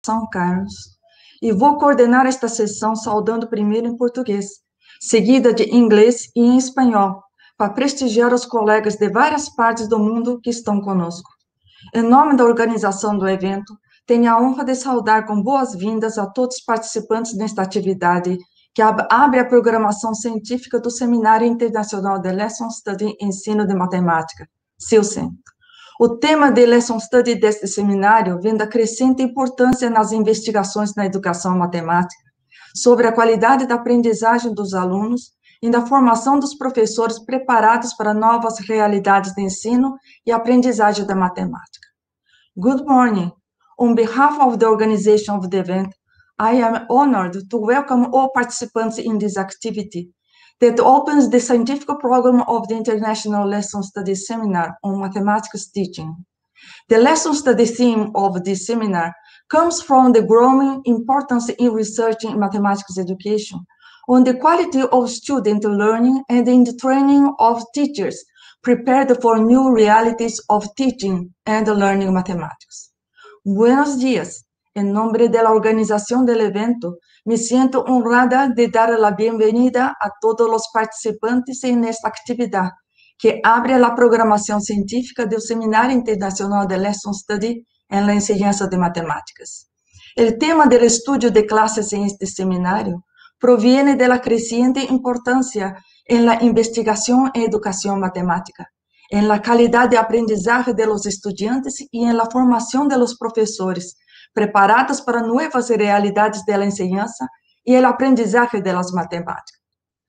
São Carlos, e vou coordenar esta sessão saudando primeiro em português, seguida de inglês e em espanhol, para prestigiar os colegas de várias partes do mundo que estão conosco. Em nome da organização do evento, tenho a honra de saudar com boas-vindas a todos os participantes nesta atividade que abre a programação científica do Seminário Internacional de Lesson Study Ensino de Matemática, SILSEN. O tema de Lesson Study deste seminário vem da crescente importância nas investigações na educação matemática, sobre a qualidade da aprendizagem dos alunos e da formação dos professores preparados para novas realidades de ensino e aprendizagem da matemática. Good morning. On behalf of the organization of the event, I am honored to welcome all participants in this activity that opens the scientific program of the International Lesson Study Seminar on Mathematics Teaching. The lesson study theme of this seminar comes from the growing importance in research in mathematics education, on the quality of student learning and in the training of teachers prepared for new realities of teaching and learning mathematics. Buenos días. En nombre de la organización del evento, me siento honrada de dar la bienvenida a todos los participantes en esta actividad, que abre la programación científica del Seminario Internacional de Lesson Study en la Enseñanza de Matemáticas. El tema del estudio de clases en este seminario proviene de la creciente importancia en la investigación en educación matemática, en la calidad de aprendizaje de los estudiantes y en la formación de los profesores, preparados para nuevas realidades de la enseñanza y el aprendizaje de las matemáticas.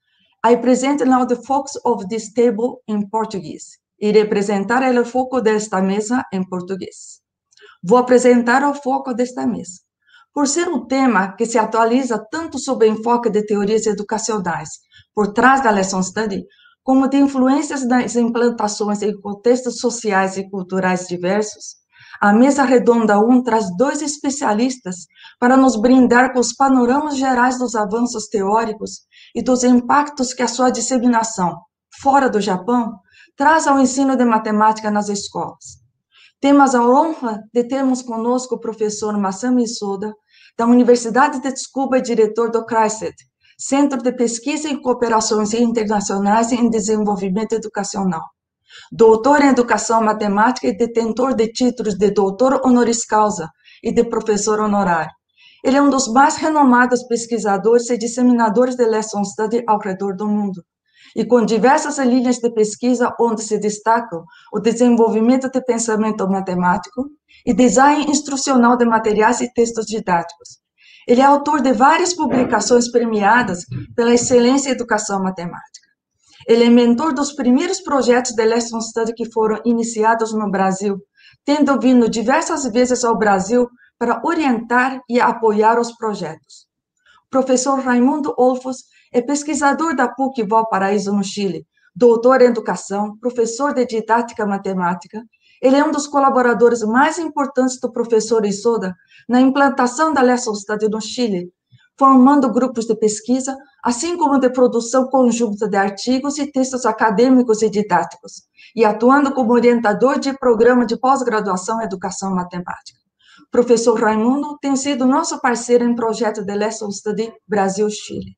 I present now the focus of this table in Portuguese. Iré presentar el foco desta mesa em português. Vou apresentar o foco desta mesa. Por ser um tema que se atualiza tanto sob o enfoque de teorias educacionais por trás da Lesson Study, como de influências das implantações em contextos sociais e culturais diversos, a mesa redonda 1 traz 2 especialistas para nos brindar com os panoramas gerais dos avanços teóricos e dos impactos que a sua disseminação, fora do Japão, traz ao ensino de matemática nas escolas. Temos a honra de termos conosco o professor Masami Soda, da Universidade de Tsukuba e diretor do CRISET, Centro de Pesquisa e Cooperações Internacionais em Desenvolvimento Educacional. Doutor em Educação Matemática e detentor de títulos de doutor honoris causa e de professor honorário. Ele é um dos mais renomados pesquisadores e disseminadores de Lesson Study ao redor do mundo, e com diversas linhas de pesquisa onde se destacam o desenvolvimento de pensamento matemático e design instrucional de materiais e textos didáticos. Ele é autor de várias publicações premiadas pela excelência em educação matemática. Ele é mentor dos primeiros projetos de Lesson Study que foram iniciados no Brasil, tendo vindo diversas vezes ao Brasil para orientar e apoiar os projetos. O professor Raimundo Olfos é pesquisador da PUC Valparaíso, no Chile, doutor em educação, professor de didática matemática. Ele é um dos colaboradores mais importantes do professor Isoda na implantação da Lesson Study no Chile, formando grupos de pesquisa, assim como de produção conjunta de artigos e textos acadêmicos e didáticos, e atuando como orientador de programa de pós-graduação em educação matemática. O professor Raimundo tem sido nosso parceiro em projeto de Lesson Study Brasil-Chile.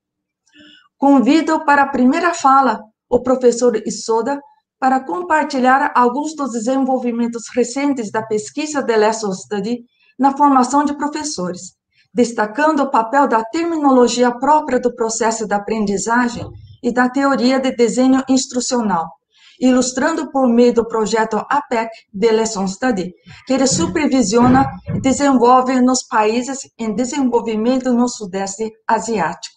Convido para a primeira fala o professor Isoda para compartilhar alguns dos desenvolvimentos recentes da pesquisa de Lesson Study na formação de professores, destacando o papel da terminologia própria do processo de aprendizagem e da teoria de desenho instrucional, ilustrando por meio do projeto APEC de Lesson Study, que ele supervisiona e desenvolve nos países em desenvolvimento no Sudeste Asiático.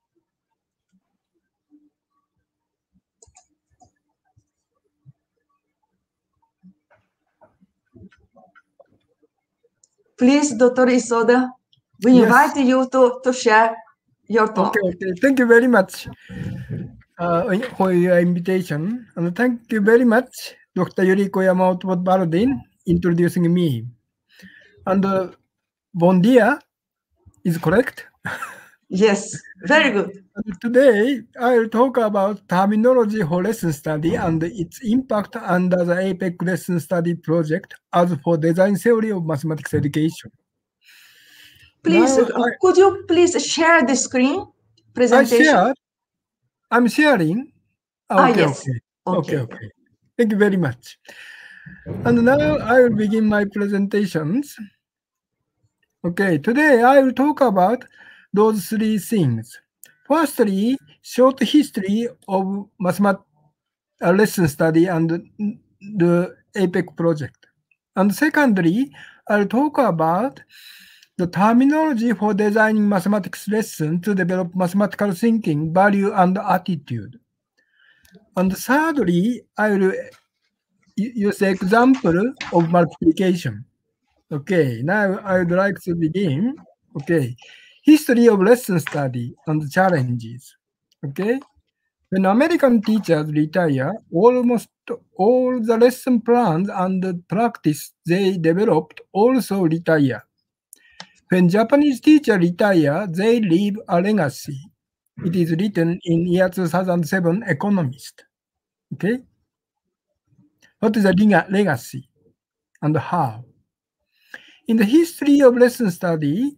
Please, Dr. Isoda, we invite you to share your talk. Okay. Thank you very much for your invitation. And thank you very much, Dr. Yuriko Yamamoto Baldin, introducing me. And bon dia is correct? Yes, very good. Today, I will talk about terminology for lesson study and its impact under the APEC lesson study project as for design theory of mathematics education. please, could you please share the screen presentation? I'm sharing. Okay, okay. Thank you very much. And now I will begin my presentations. Okay, today I will talk about those three things. Firstly, short history of mathematics lesson study and the APEC project. And secondly, I'll talk about the terminology for designing mathematics lessons to develop mathematical thinking, value, and attitude. And thirdly, I will use the example of multiplication. Okay, now I would like to begin. Okay, history of lesson study and challenges. Okay, when American teachers retire, almost all the lesson plans and practice they developed also retire. When Japanese teachers retire, they leave a legacy. It is written in year 2007 Economist. Okay, what is a legacy and how? In the history of lesson study,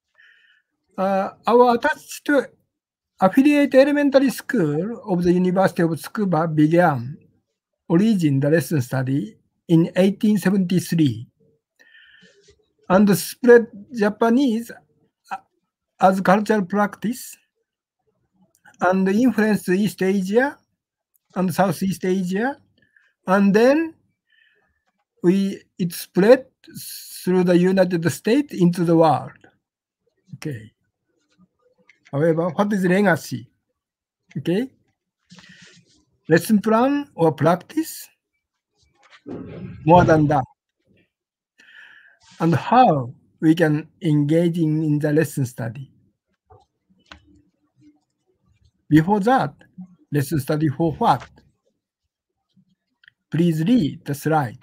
our attached to affiliate elementary school of the University of Tsukuba began the lesson study in 1873 and spread Japanese as cultural practice and influenced East Asia and Southeast Asia, and then it spread through the United States into the world. Okay. However, what is legacy? Okay. Lesson plan or practice? More than that. And how we can engage in the lesson study. Before that, lesson study for what? Please read the slide.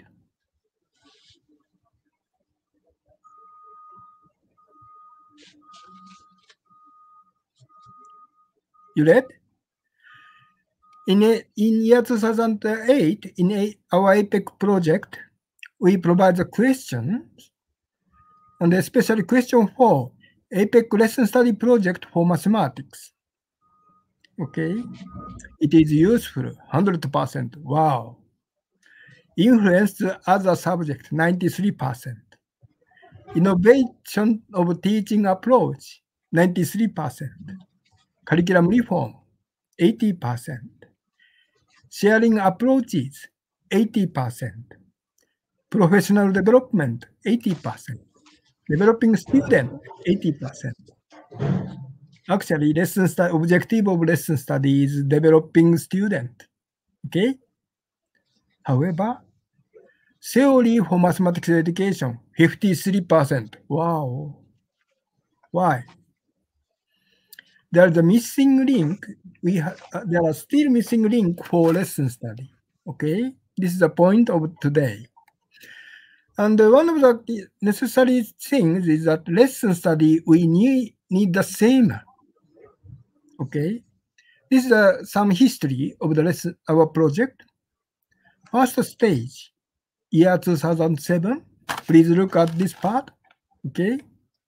You read? In year 2008, in our APEC project, we provide the questions, and especially question 4, APEC lesson study project for mathematics. Okay, it is useful, 100%. Wow. Influenced other subject, 93%. Innovation of teaching approach, 93%. Curriculum reform, 80%. Sharing approaches, 80%. Professional development, 80%. Developing student, 80%. Actually, objective of lesson study is developing student. Okay? However, theory for mathematics education, 53%. Wow. Why? There is a missing link. There are still missing link for lesson study. Okay? This is the point of today. And one of the necessary things is that lesson study, we need the same. Okay? This is some history of the lesson, our project. First stage, year 2007. Please look at this part. Okay?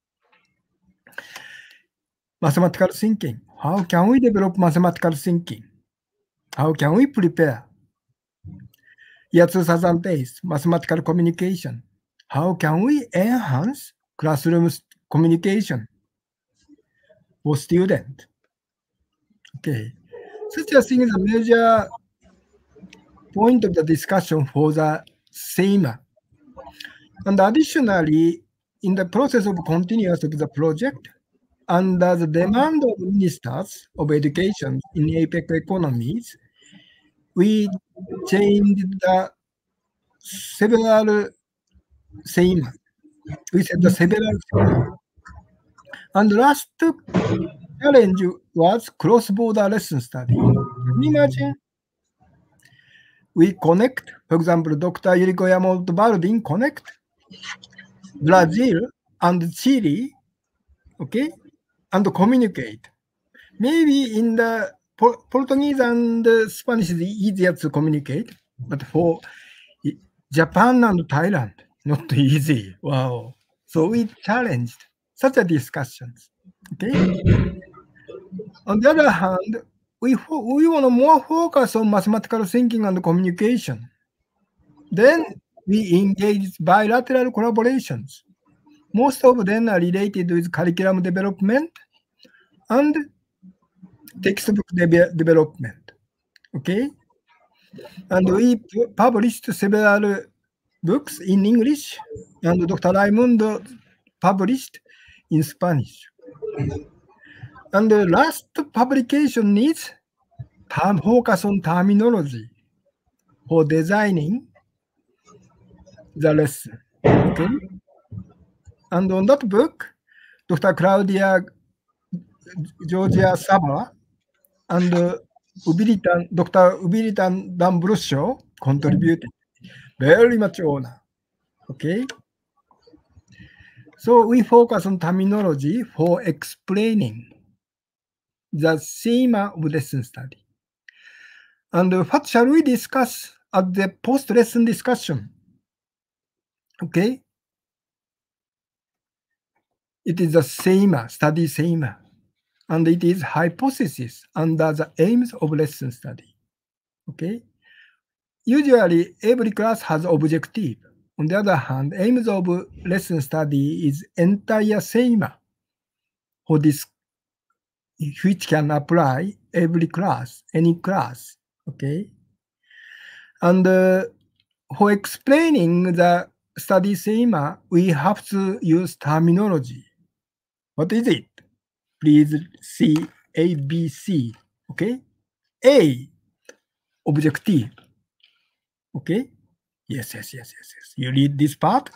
Mathematical thinking. How can we develop mathematical thinking? How can we prepare? Year 2008, mathematical communication. How can we enhance classroom communication for students? Okay. Such a thing is a major point of the discussion for the same. And additionally, in the process of continuous of the project, under the demand of ministers of education in APEC economies, we changed the several same. We said the several. And last challenge was cross-border lesson study. Can you imagine? We connect, for example, Dr. Yuriko Yamamoto Baldwin connect Brazil and Chile, okay, and communicate. Maybe in the Portuguese and Spanish is easier to communicate, but for Japan and Thailand, not easy. Wow. So we challenged. such a discussions. Okay. On the other hand, we want to more focus on mathematical thinking and communication. Then we engage bilateral collaborations. Most of them are related with curriculum development and textbook development. Okay? And we published several books in English, and Dr. Raimundo published in Spanish. And the last publication is focus on terminology for designing the lesson. Okay? And on that book, Dr. Claudia Georgia Saba and Dr. Ubilitan D'Ambrosio contributed. Very much honor. Okay? So we focus on terminology for explaining the theme of lesson study. And what shall we discuss at the post-lesson discussion? Okay? It is the theme, study theme, and it is hypothesis under the aims of lesson study. Okay? Usually, every class has objective. On the other hand, aims of lesson study is entire theme for this, which can apply every class, any class. Okay? And for explaining the study theme, we have to use terminology. What is it? Please see A, B, C. Okay? A, objective. Okay? Yes. You read this part.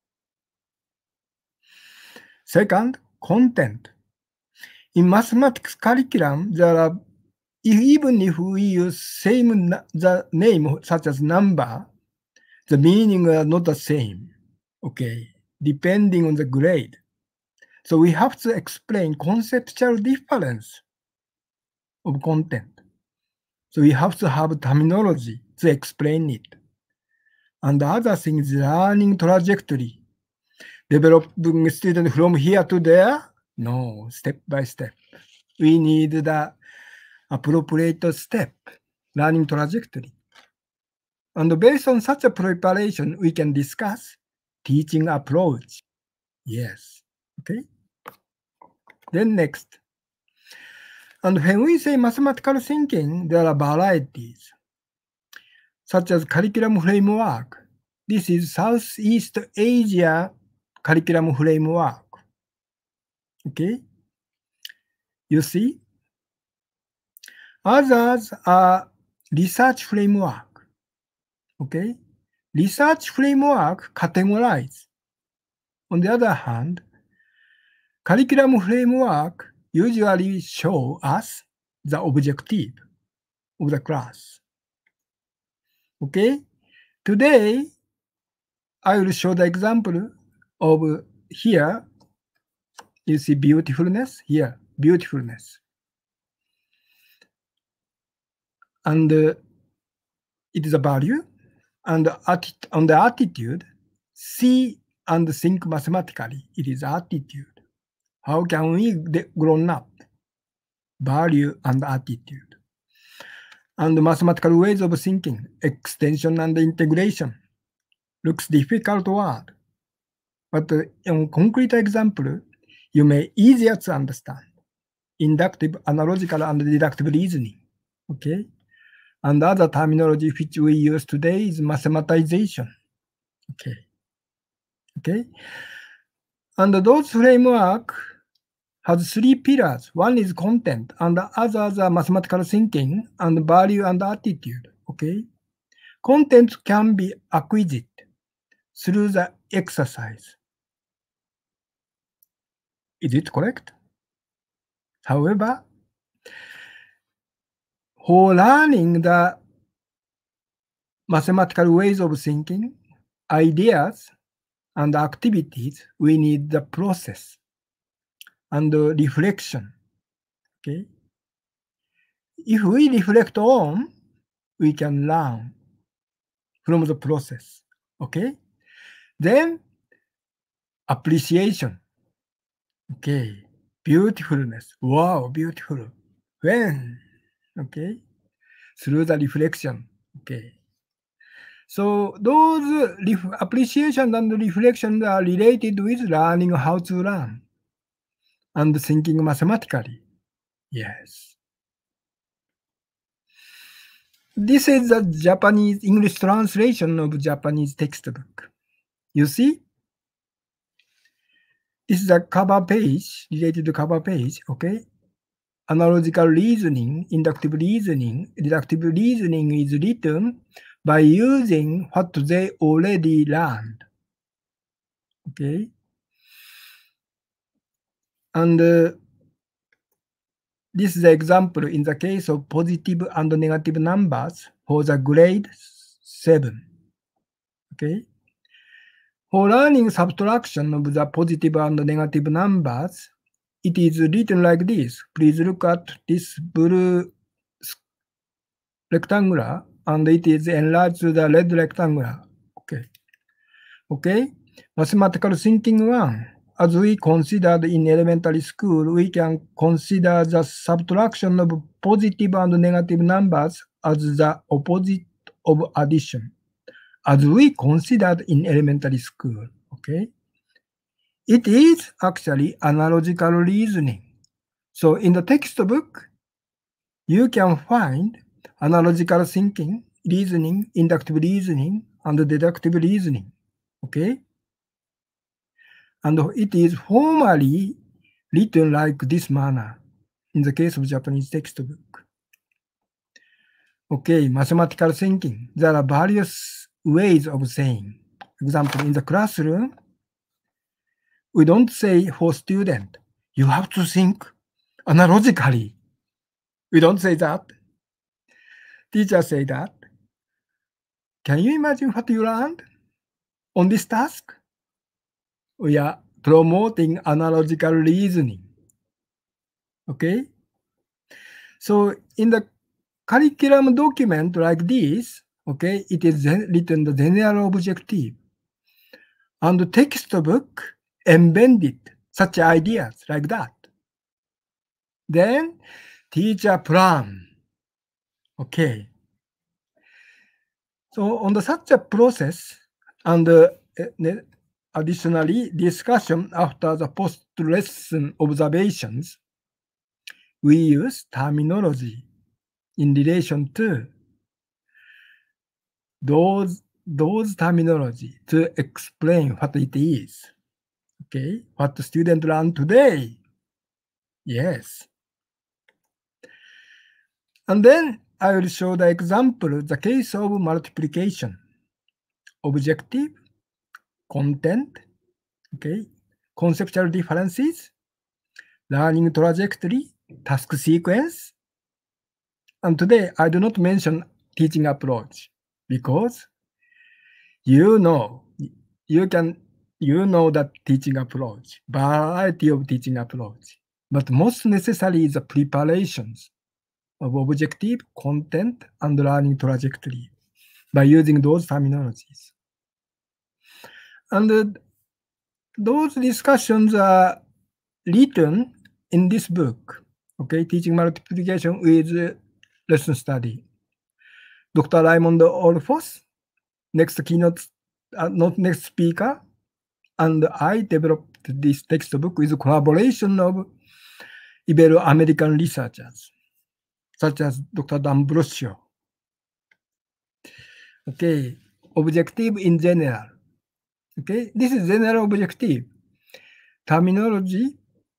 Second, content. In mathematics curriculum, there are, even if we use the name such as number, the meaning are not the same. Okay? Depending on the grade. So we have to explain conceptual difference of content. So we have to have terminology to explain it. And the other thing is learning trajectory. Developing student from here to there? No, step by step. We need the appropriate step, learning trajectory. And based on such a preparation, we can discuss teaching approach. Yes. Okay. Then next. And when we say mathematical thinking, there are varieties, such as curriculum framework. This is Southeast Asia curriculum framework. Okay? You see? Others are research framework. Okay? Research framework categorize. On the other hand, curriculum framework usually show us the objective of the class. Okay? Today, I will show the example of here. You see beautifulness here, beautifulness. And it is a value. And on the attitude, see and think mathematically. It is attitude. How can we grown up? Value and attitude. And mathematical ways of thinking, extension and integration. Looks difficult word. But in concrete example, you may easier to understand. Inductive, analogical, and deductive reasoning. Okay? And other terminology which we use today is mathematization. Okay. Okay? And those framework has three pillars. One is content, and the others are mathematical thinking and value and attitude. Okay? Content can be acquired through the exercise. Is it correct? However, for learning the mathematical ways of thinking, ideas, and activities, we need the process and the reflection. Okay? If we reflect on, we can learn from the process. Okay? Then, appreciation. Okay. Beautifulness. Wow, beautiful. When? Okay. Through the reflection. Okay. So those appreciation and reflection are related with learning how to learn and thinking mathematically. Yes. This is the Japanese English translation of Japanese textbook. You see? This is the cover page, related to cover page, okay? Analogical reasoning, inductive reasoning, deductive reasoning is written by using what they already learned, okay? And this is the example in the case of positive and negative numbers for the grade 7, okay? For learning subtraction of the positive and negative numbers, it is written like this. Please look at this blue rectangular, and it is enlarged to the red rectangular. Okay. Okay. Mathematical thinking 1. As we considered in elementary school, we can consider the subtraction of positive and negative numbers as the opposite of addition, as we considered in elementary school. Okay. It is actually analogical reasoning. So in the textbook, you can find analogical thinking, reasoning, inductive reasoning, and deductive reasoning. Okay? And it is formally written like this manner in the case of Japanese textbook. Okay, mathematical thinking. There are various ways of saying. For example, in the classroom, we don't say for student, you have to think analogically. We don't say that. Teachers say that. Can you imagine what you learned on this task? We are promoting analogical reasoning. Okay? So in the curriculum document like this, okay, it is written the general objective. And the textbook embedded such ideas like that. Then teacher plan. Okay. So on the such a process and additionally discussion after the post-lesson observations, we use terminology in relation to those terminology to explain what it is. Okay, what the student learned today. Yes. And then I will show the example, the case of multiplication. Objective, content, okay, conceptual differences, learning trajectory, task sequence. And today I do not mention teaching approach because you know that teaching approach, variety of teaching approach. But most necessary is the preparations of objective, content, and learning trajectory by using those terminologies. And those discussions are written in this book, okay, Teaching Multiplication with Lesson Study. Dr. Raymond Olfos, next keynote, not next speaker, and I developed this textbook with collaboration of Ibero-American researchers, such as Dr. D'Ambrosio. Okay, objective in general. Okay, this is general objective. Terminology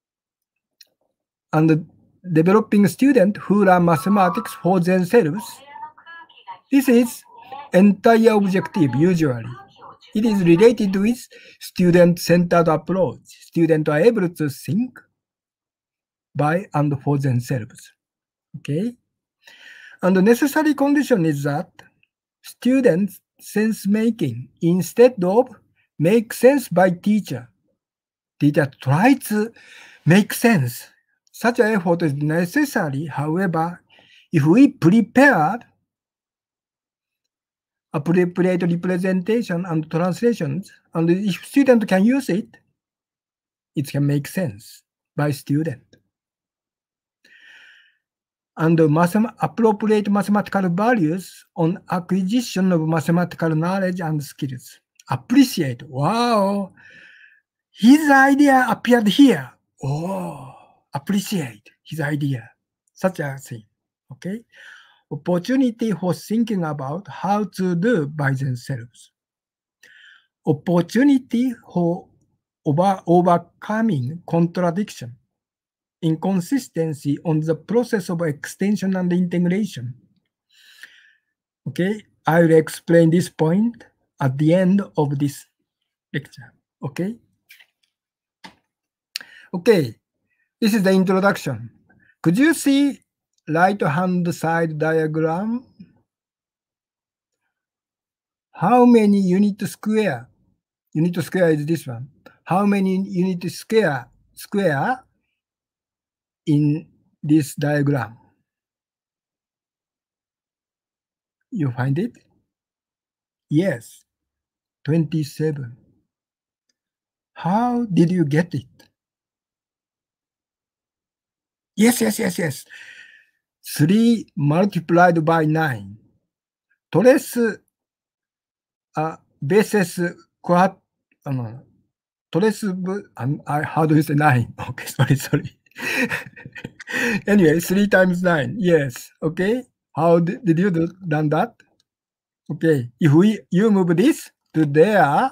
and developing students who learn mathematics for themselves. This is entire objective usually. It is related with student-centered approach. Students are able to think by and for themselves. Okay? And the necessary condition is that students sense making instead of make sense by teacher. Teacher tries to make sense. Such an effort is necessary. However, if we prepare appropriate representation and translations, and if students can use it, it can make sense by student. And appropriate mathematical values on acquisition of mathematical knowledge and skills. Appreciate. Wow, his idea appeared here. Oh, appreciate his idea. Such a thing. Okay. Opportunity for thinking about how to do by themselves. Opportunity for overcoming contradiction, inconsistency on the process of extension and integration. Okay, I will explain this point at the end of this lecture. Okay. Okay, this is the introduction. Could you see right-hand side diagram? How many unit square? Unit square is this one. How many unit square in this diagram? You find it? Yes, 27. How did you get it? Yes. 3 multiplied by 9. Trace basis quad. Trace. How do you say 9? Okay, sorry. Anyway, 3 times 9. Yes. Okay. How did you done that? Okay. If you move this to there,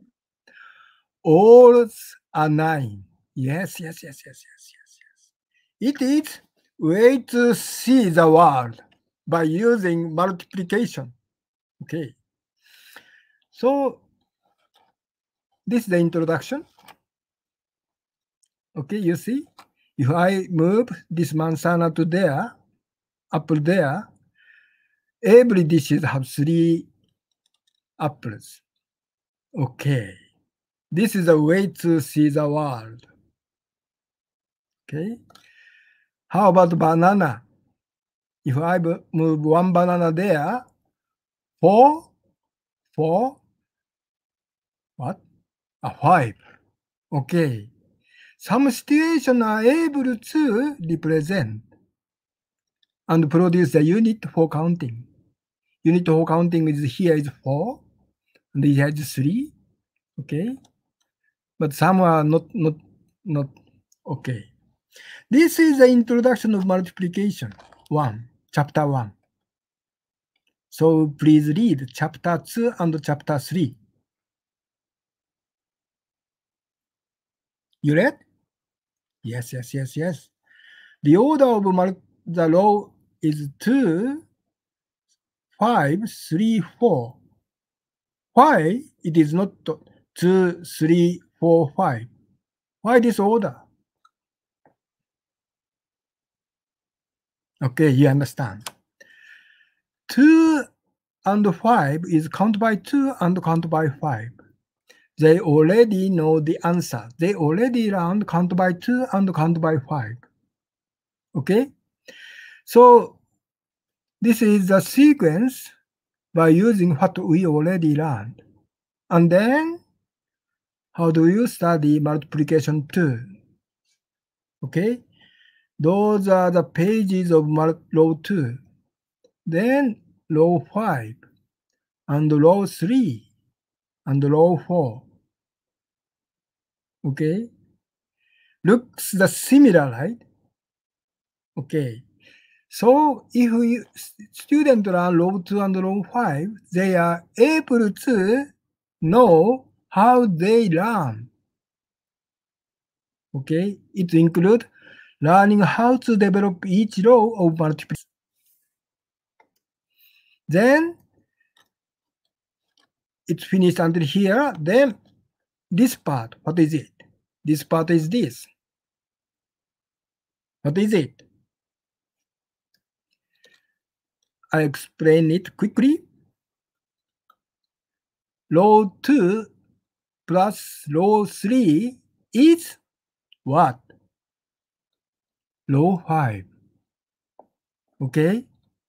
all are 9. Yes. It is way to see the world by using multiplication. Okay. So this is the introduction. Okay, you see, if I move this manzana to there, apple there, every dishes have 3 apples. Okay. This is a way to see the world. Okay. How about banana? If I move 1 banana there, 4, what? 5. Okay. Some situations are able to represent and produce a unit for counting. Unit for counting is here is 4, and here is 3. Okay. But some are not okay. This is the introduction of multiplication 1, chapter 1. So please read chapter 2 and chapter 3. You read? Yes. The order of the row is 2, 5, 3, 4. Why it is not 2, 3, 4, 5? Why this order? Okay, you understand. 2 and 5 is count by 2 and count by 5. They already know the answer. They already learned count by 2 and count by 5. Okay? So this is the sequence by using what we already learned. And then how do you study multiplication 2? Okay? Those are the pages of row 2. Then row 5 and row 3 and row 4. Okay? Looks the similar, right? Okay. So if students learn row 2 and row 5, they are able to know how they learn. Okay? It includes learning how to develop each row of multiplication. Then it's finished until here. Then this part, what is it? This part is this. What is it? I explain it quickly. Row 2 plus row 3 is what? Row 5. Okay?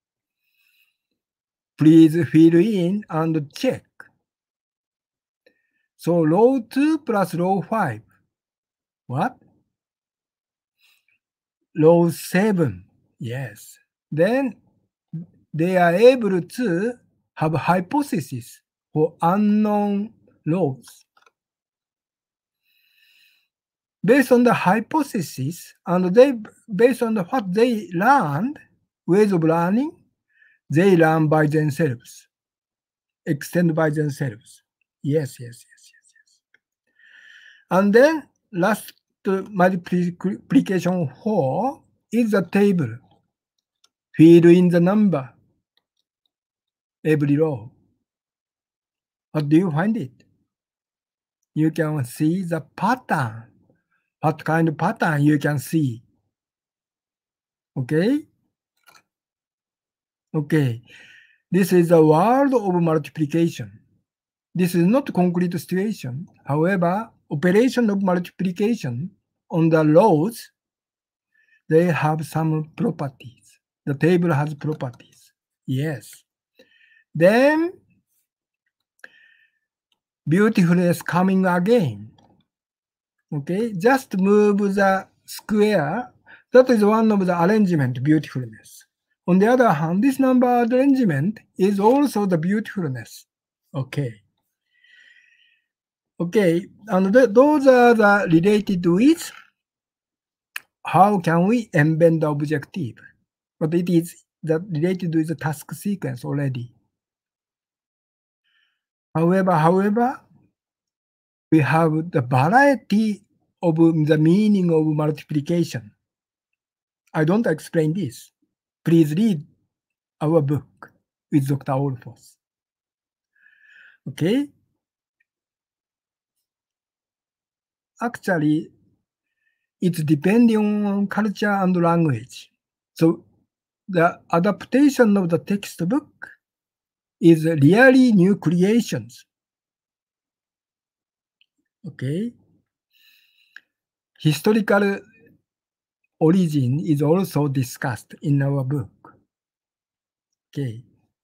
Please fill in and check. So row 2 plus row 5. what? Row 7. Yes. Then they are able to have hypothesis for unknown rows. Based on the hypothesis and based on what they learned, ways of learning, they learn by themselves, extend by themselves. Yes. And then last multiplication 4 is a table. Fill in the number every row. What do you find it? You can see the pattern. What kind of pattern you can see? Okay? Okay. This is the world of multiplication. This is not a concrete situation. However, operation of multiplication on the rows, they have some properties. The table has properties. Yes. Then, beautifulness coming again. Okay, just move the square. That is one of the arrangement, beautifulness. On the other hand, this number arrangement is also the beautifulness. Okay. Okay, and those are the related with how can we embed the objective. But it is that related with the task sequence already. However, we have the variety of the meaning of multiplication. I don't explain this. Please read our book with Dr. Olfos. Okay? Actually, it's depending on culture and language. So the adaptation of the textbook is really new creations. Okay? Historical origin is also discussed in our book. Okay.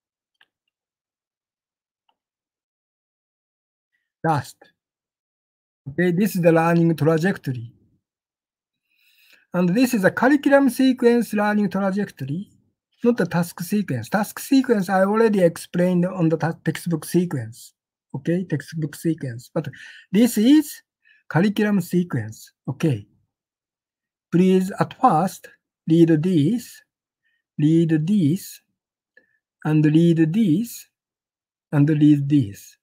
Last. Okay, this is the learning trajectory. And this is a curriculum sequence learning trajectory, not the task sequence. Task sequence I already explained on the textbook sequence. Okay, textbook sequence. But this is curriculum sequence. Okay. Please at first read this, and read this, and read this.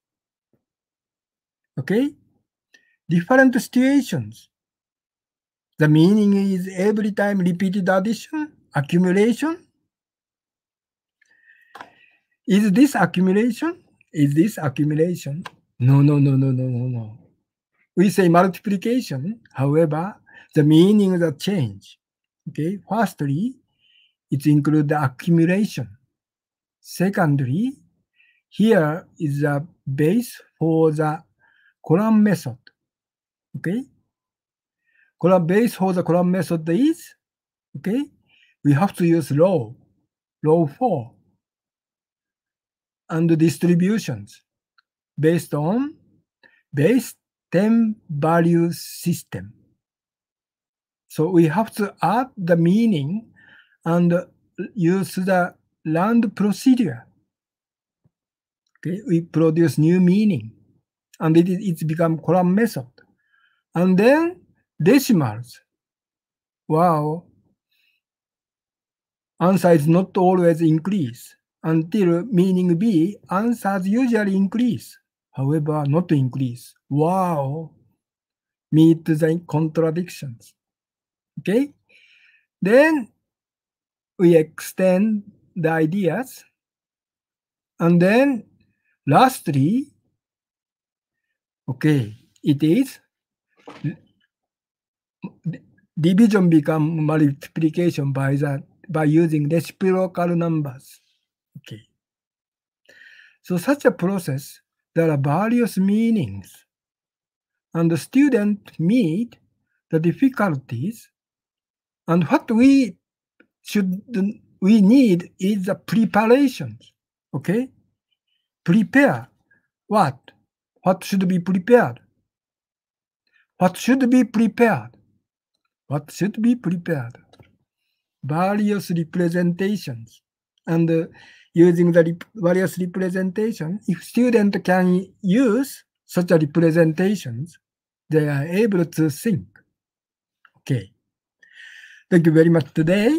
Okay? Different situations. The meaning is every time repeated addition, accumulation. Is this accumulation? Is this accumulation? No. We say multiplication. However, the meaning that change. Okay. Firstly, it includes the accumulation. Secondly, here is the base for the column method. Okay. Column base for the column method is, okay, we have to use row 4, and the distributions based on base 10 value system. So we have to add the meaning and use the learned procedure. Okay, we produce new meaning, and it's become column method. And then decimals. Wow. Answer is not always increase. Until meaning B, answers usually increase. However, not increase. Wow. Meet the contradictions. Okay? Then we extend the ideas. And then lastly, okay, it is division become multiplication by using reciprocal numbers. Okay. So such a process, there are various meanings, and the student meet the difficulties, and what we need is the preparation. Okay? Prepare what? What should be prepared? What should be prepared? What should be prepared? Various representations. And using the various representations, if students can use such a representations, they are able to think. Okay. Thank you very much today.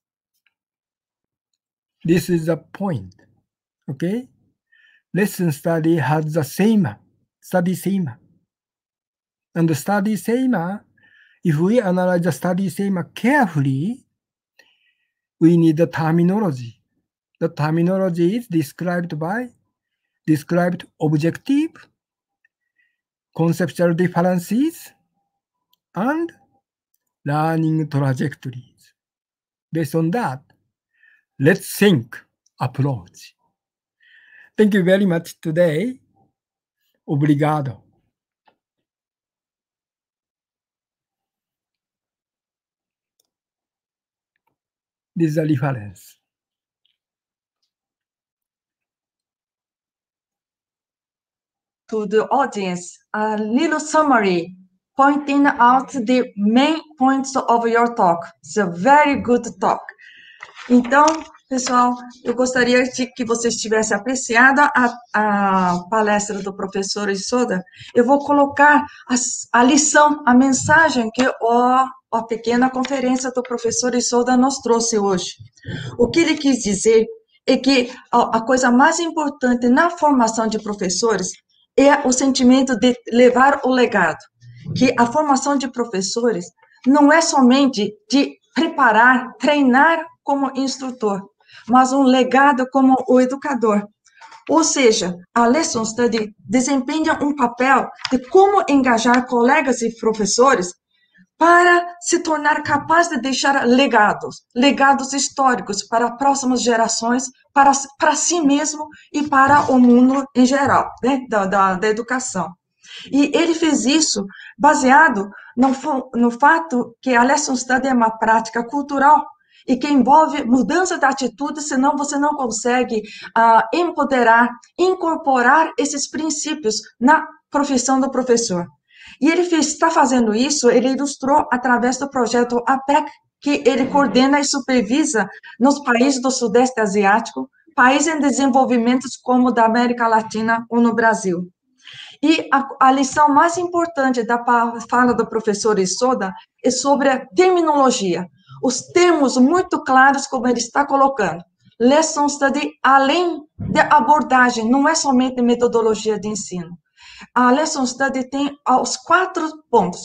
This is the point. Okay. Lesson study has the same study theme. And the study theme, if we analyze the study theme carefully, we need the terminology. The terminology is described objective, conceptual differences, and learning trajectories. Based on that, let's think approach. Thank you very much today. Obrigado. This is a reference. To the audience, a little summary pointing out the main points of your talk. It's a very good talk. Então, pessoal, eu gostaria que vocês tivessem apreciado a palestra do professor Isoda. Eu vou colocar a lição, a mensagem que a pequena conferência do professor Isoda nos trouxe hoje. O que ele quis dizer é que a coisa mais importante na formação de professores é o sentimento de levar o legado, que a formação de professores não é somente de preparar, treinar como instrutor, mas um legado como o educador. Ou seja, a Lesson Study desempenha um papel de como engajar colegas e professores para se tornar capaz de deixar legados históricos para próximas gerações, para si mesmo e para o mundo em geral, né, da educação. E ele fez isso baseado no fato que a Lesson Study é uma prática cultural e que envolve mudança de atitude, senão você não consegue empoderar, incorporar esses princípios na profissão do professor. E ele está fazendo isso, ele ilustrou através do projeto APEC, que ele coordena e supervisa nos países do Sudeste Asiático, países em desenvolvimento como da América Latina ou no Brasil. E a lição mais importante da fala do professor Isoda é sobre a terminologia, os termos muito claros como ele está colocando. Lesson Study, além da abordagem, não é somente metodologia de ensino. A Lesson Study tem os 4 pontos,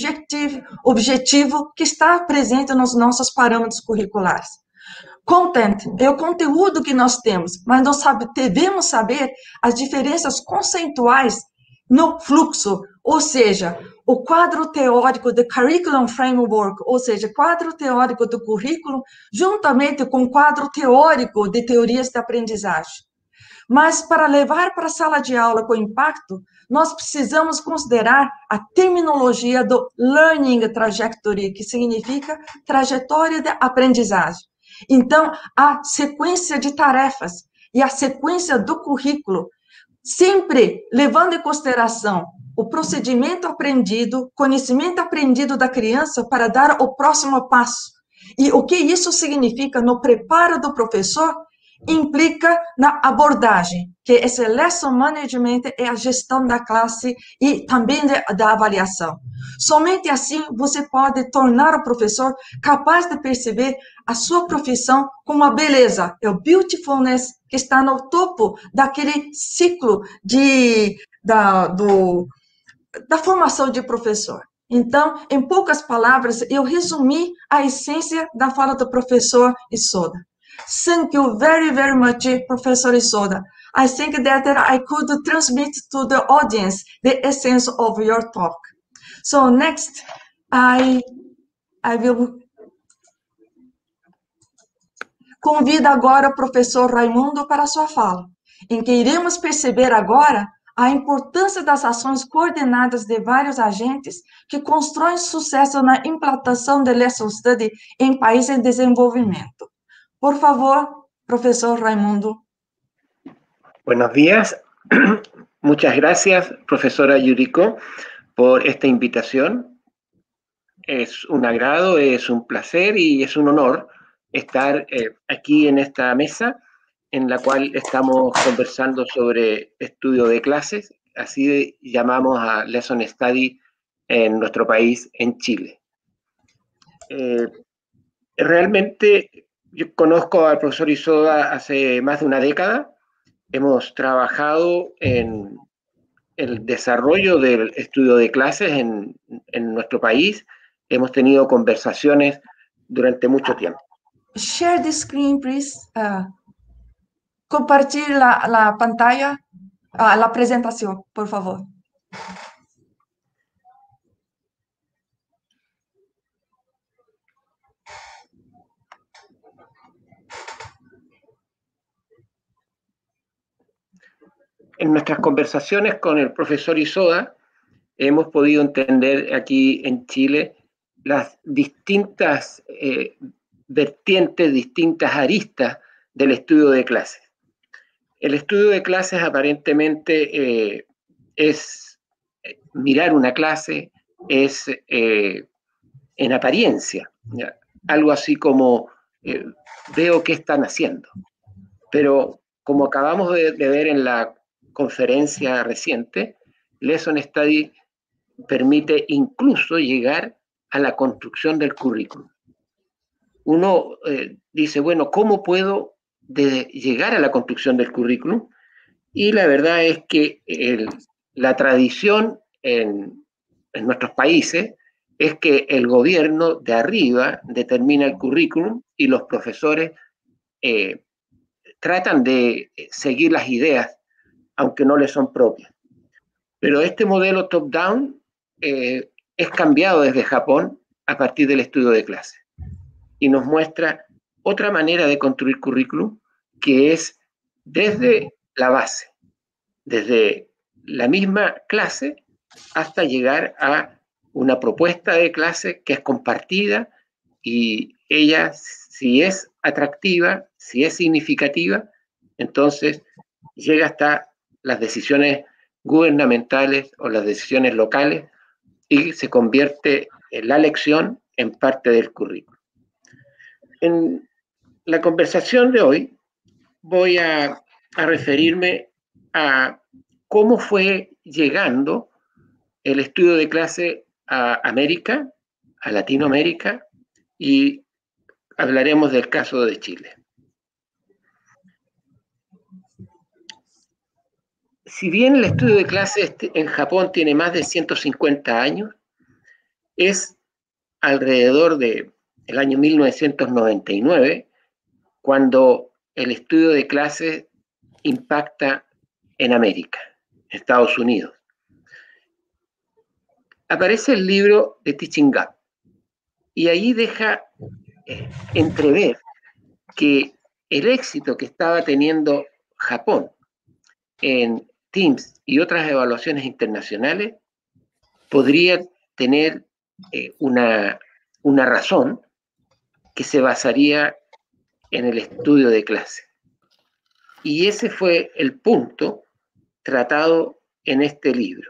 objetivo que está presente nos nossos parâmetros curriculares. Content é o conteúdo que nós temos, mas nós devemos saber as diferenças conceituais no fluxo, ou seja, o quadro teórico do Curriculum Framework, ou seja, quadro teórico do currículo, juntamente com o quadro teórico de teorias de aprendizagem. Mas para levar para a sala de aula com impacto, nós precisamos considerar a terminologia do Learning Trajectory, que significa trajetória de aprendizagem. Então, a sequência de tarefas e a sequência do currículo, sempre levando em consideração o procedimento aprendido, conhecimento aprendido da criança para dar o próximo passo. E o que isso significa no preparo do professor implica na abordagem, que esse lesson management é a gestão da classe e também da avaliação. Somente assim você pode tornar o professor capaz de perceber a sua profissão como a beleza, é o beautifulness que está no topo daquele ciclo da formação de professor. Então, em poucas palavras, eu resumi a essência da fala do professor Isoda. Thank you very, very much, Professor Isoda. I think that I could transmit to the audience the essence of your talk. So next, I will convido agora o professor Raimundo para a sua fala, em que iremos perceber agora a importância das ações coordenadas de vários agentes que constroem sucesso na implantação de Lesson Study em países em desenvolvimento. Por favor, profesor Raimundo. Buenos días. Muchas gracias, profesora Yuriko, por esta invitación. Es un agrado, es un placer y es un honor estar aquí en esta mesa en la cual estamos conversando sobre estudio de clases, así llamamos a Lesson Study en nuestro país, en Chile. Realmente yo conozco al profesor Isoda hace más de una década. Hemos trabajado en el desarrollo del estudio de clases en nuestro país. Hemos tenido conversaciones durante mucho tiempo. Share the screen, please. Compartir la pantalla, la presentación, por favor. En nuestras conversaciones con el profesor Isoda, hemos podido entender aquí en Chile las distintas vertientes, distintas aristas del estudio de clases. El estudio de clases aparentemente es mirar una clase, es en apariencia, ¿ya? Algo así como veo qué están haciendo. Pero como acabamos de ver en la conferencia reciente, Lesson Study permite incluso llegar a la construcción del currículum. Uno dice, bueno, ¿cómo puedo llegar a la construcción del currículum? Y la verdad es que la tradición en nuestros países es que el gobierno de arriba determina el currículum y los profesores tratan de seguir las ideas, aunque no les son propias. Pero este modelo top-down es cambiado desde Japón a partir del estudio de clase y nos muestra otra manera de construir currículum, que es desde la base, desde la misma clase hasta llegar a una propuesta de clase que es compartida y ella, si es atractiva, si es significativa, entonces llega hasta las decisiones gubernamentales o las decisiones locales y se convierte en la lección en parte del currículo. En la conversación de hoy voy a referirme a cómo fue llegando el estudio de clase a América, a Latinoamérica, y hablaremos del caso de Chile. Si bien el estudio de clase en Japón tiene más de 150 años, es alrededor del año 1999 cuando el estudio de clase impacta en América, Estados Unidos. Aparece el libro de Teaching Gap y ahí deja entrever que el éxito que estaba teniendo Japón en TIMSS y otras evaluaciones internacionales podría tener una razón que se basaría en el estudio de clase. Y ese fue el punto tratado en este libro.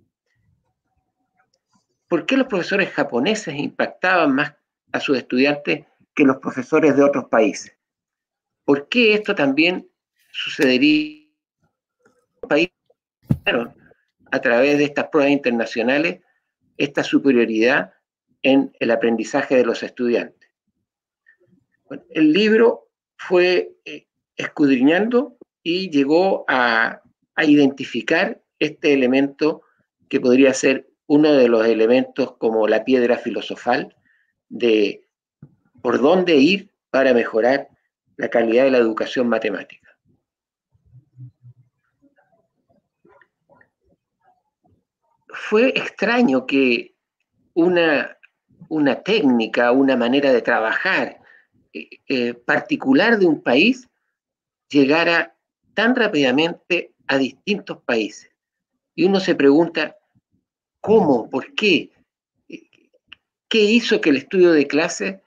¿Por qué los profesores japoneses impactaban más a sus estudiantes que los profesores de otros países? ¿Por qué esto también sucedería en los países a través de estas pruebas internacionales, esta superioridad en el aprendizaje de los estudiantes? Bueno, el libro fue escudriñando y llegó a identificar este elemento que podría ser uno de los elementos como la piedra filosofal de por dónde ir para mejorar la calidad de la educación matemática. Fue extraño que una técnica, una manera de trabajar particular de un país llegara tan rápidamente a distintos países. Y uno se pregunta, ¿cómo? ¿Por qué? ¿Qué hizo que el estudio de clase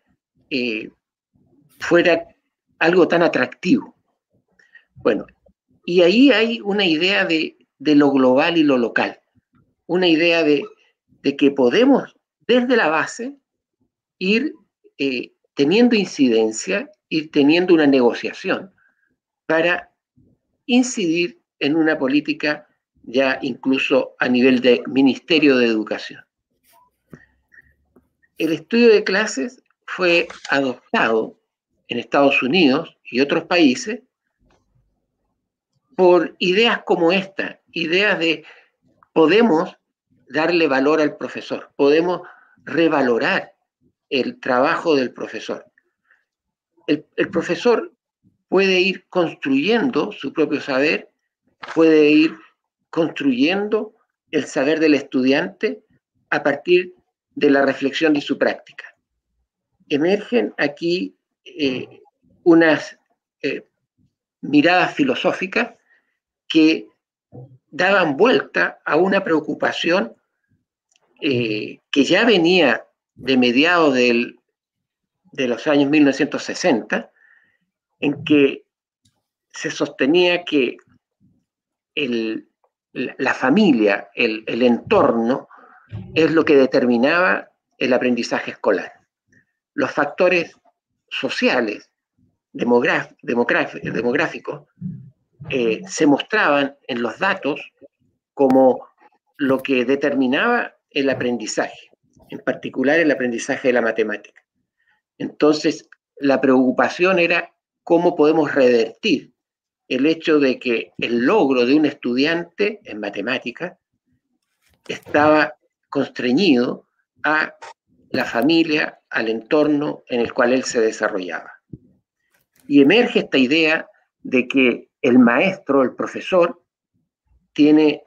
fuera algo tan atractivo? Bueno, y ahí hay una idea de lo global y lo local, una idea de de que podemos desde la base ir teniendo incidencia, ir teniendo una negociación para incidir en una política ya incluso a nivel de Ministerio de Educación. El estudio de clases fue adoptado en Estados Unidos y otros países por ideas como esta, ideas de podemos darle valor al profesor, podemos revalorar el trabajo del profesor. El profesor puede ir construyendo su propio saber, puede ir construyendo el saber del estudiante a partir de la reflexión de su práctica. Emergen aquí unas miradas filosóficas que daban vuelta a una preocupación que ya venía de mediados de los años 1960, en que se sostenía que la familia, el entorno, es lo que determinaba el aprendizaje escolar. Los factores sociales, demográficos, se mostraban en los datos como lo que determinaba el aprendizaje, en particular el aprendizaje de la matemática. Entonces, la preocupación era cómo podemos revertir el hecho de que el logro de un estudiante en matemática estaba constreñido a la familia, al entorno en el cual él se desarrollaba. Y emerge esta idea de que el maestro, el profesor, tiene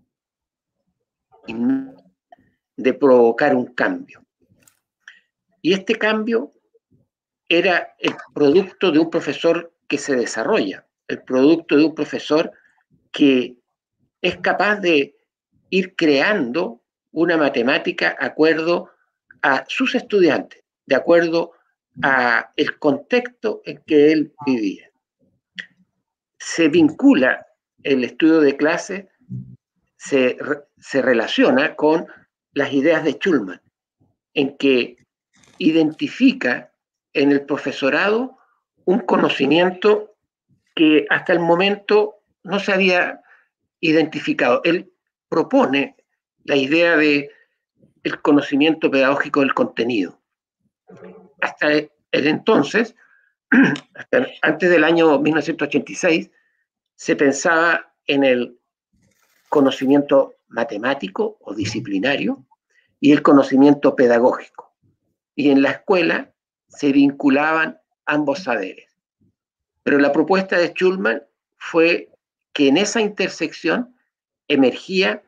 de provocar un cambio. Y este cambio era el producto de un profesor que se desarrolla, el producto de un profesor que es capaz de ir creando una matemática de acuerdo a sus estudiantes, de acuerdo a el contexto en que él vivía. Se vincula el estudio de clase, se relaciona con las ideas de Schulman, en que identifica en el profesorado un conocimiento que hasta el momento no se había identificado. Él propone la idea de el conocimiento pedagógico del contenido. Hasta el entonces, hasta antes del año 1986, se pensaba en el conocimiento matemático o disciplinario y el conocimiento pedagógico. Y en la escuela se vinculaban ambos saberes. Pero la propuesta de Schulman fue que en esa intersección emerge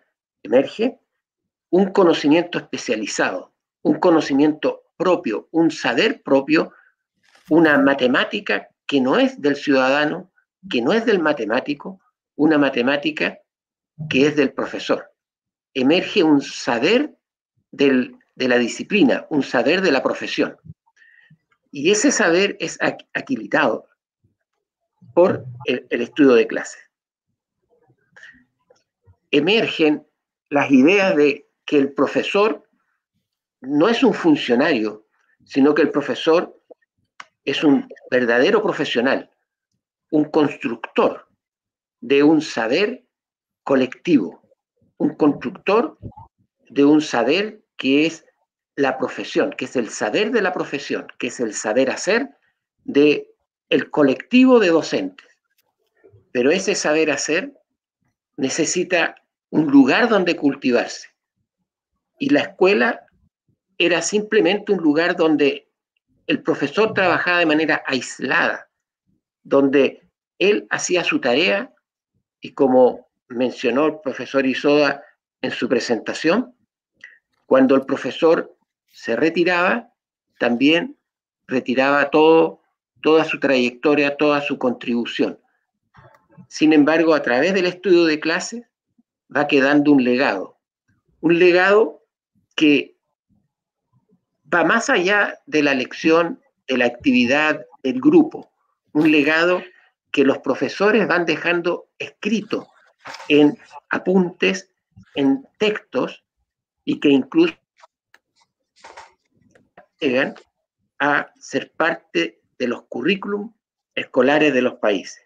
un conocimiento especializado, un conocimiento propio, un saber propio, una matemática que no es del ciudadano, que no es del matemático, una matemática que es del profesor. Emerge un saber de la disciplina, un saber de la profesión. Y ese saber es aquilitado por el estudio de clases. Emergen las ideas de que el profesor no es un funcionario, sino que el profesor es un verdadero profesional, un constructor de un saber colectivo, un constructor de un saber que es la profesión, que es el saber de la profesión, que es el saber hacer del colectivo de docentes. Pero ese saber hacer necesita un lugar donde cultivarse. Y la escuela era simplemente un lugar donde el profesor trabajaba de manera aislada, donde él hacía su tarea y, como mencionó el profesor Isoda en su presentación, cuando el profesor se retiraba, también retiraba toda su trayectoria, toda su contribución. Sin embargo, a través del estudio de clases va quedando un legado que va más allá de la lección, de la actividad, del grupo, un legado que los profesores van dejando escrito en apuntes, en textos y que incluso llegan a ser parte de los currículum escolares de los países.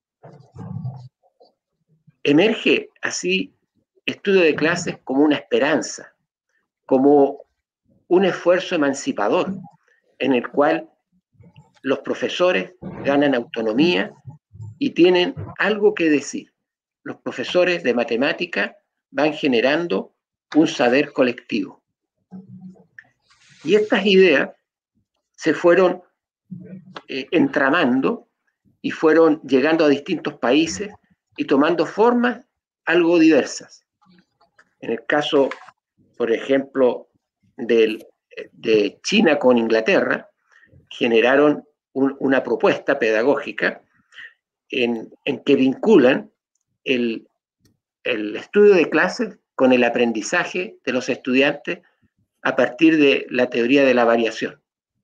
Emerge así estudio de clases como una esperanza, como un esfuerzo emancipador en el cual los profesores ganan autonomía y tienen algo que decir. Los profesores de matemática van generando un saber colectivo. Y estas ideas se fueron entramando y fueron llegando a distintos países y tomando formas algo diversas. En el caso, por ejemplo, de China con Inglaterra, generaron una propuesta pedagógica en que vinculan el estudio de clases con el aprendizaje de los estudiantes a partir de la teoría de la variación.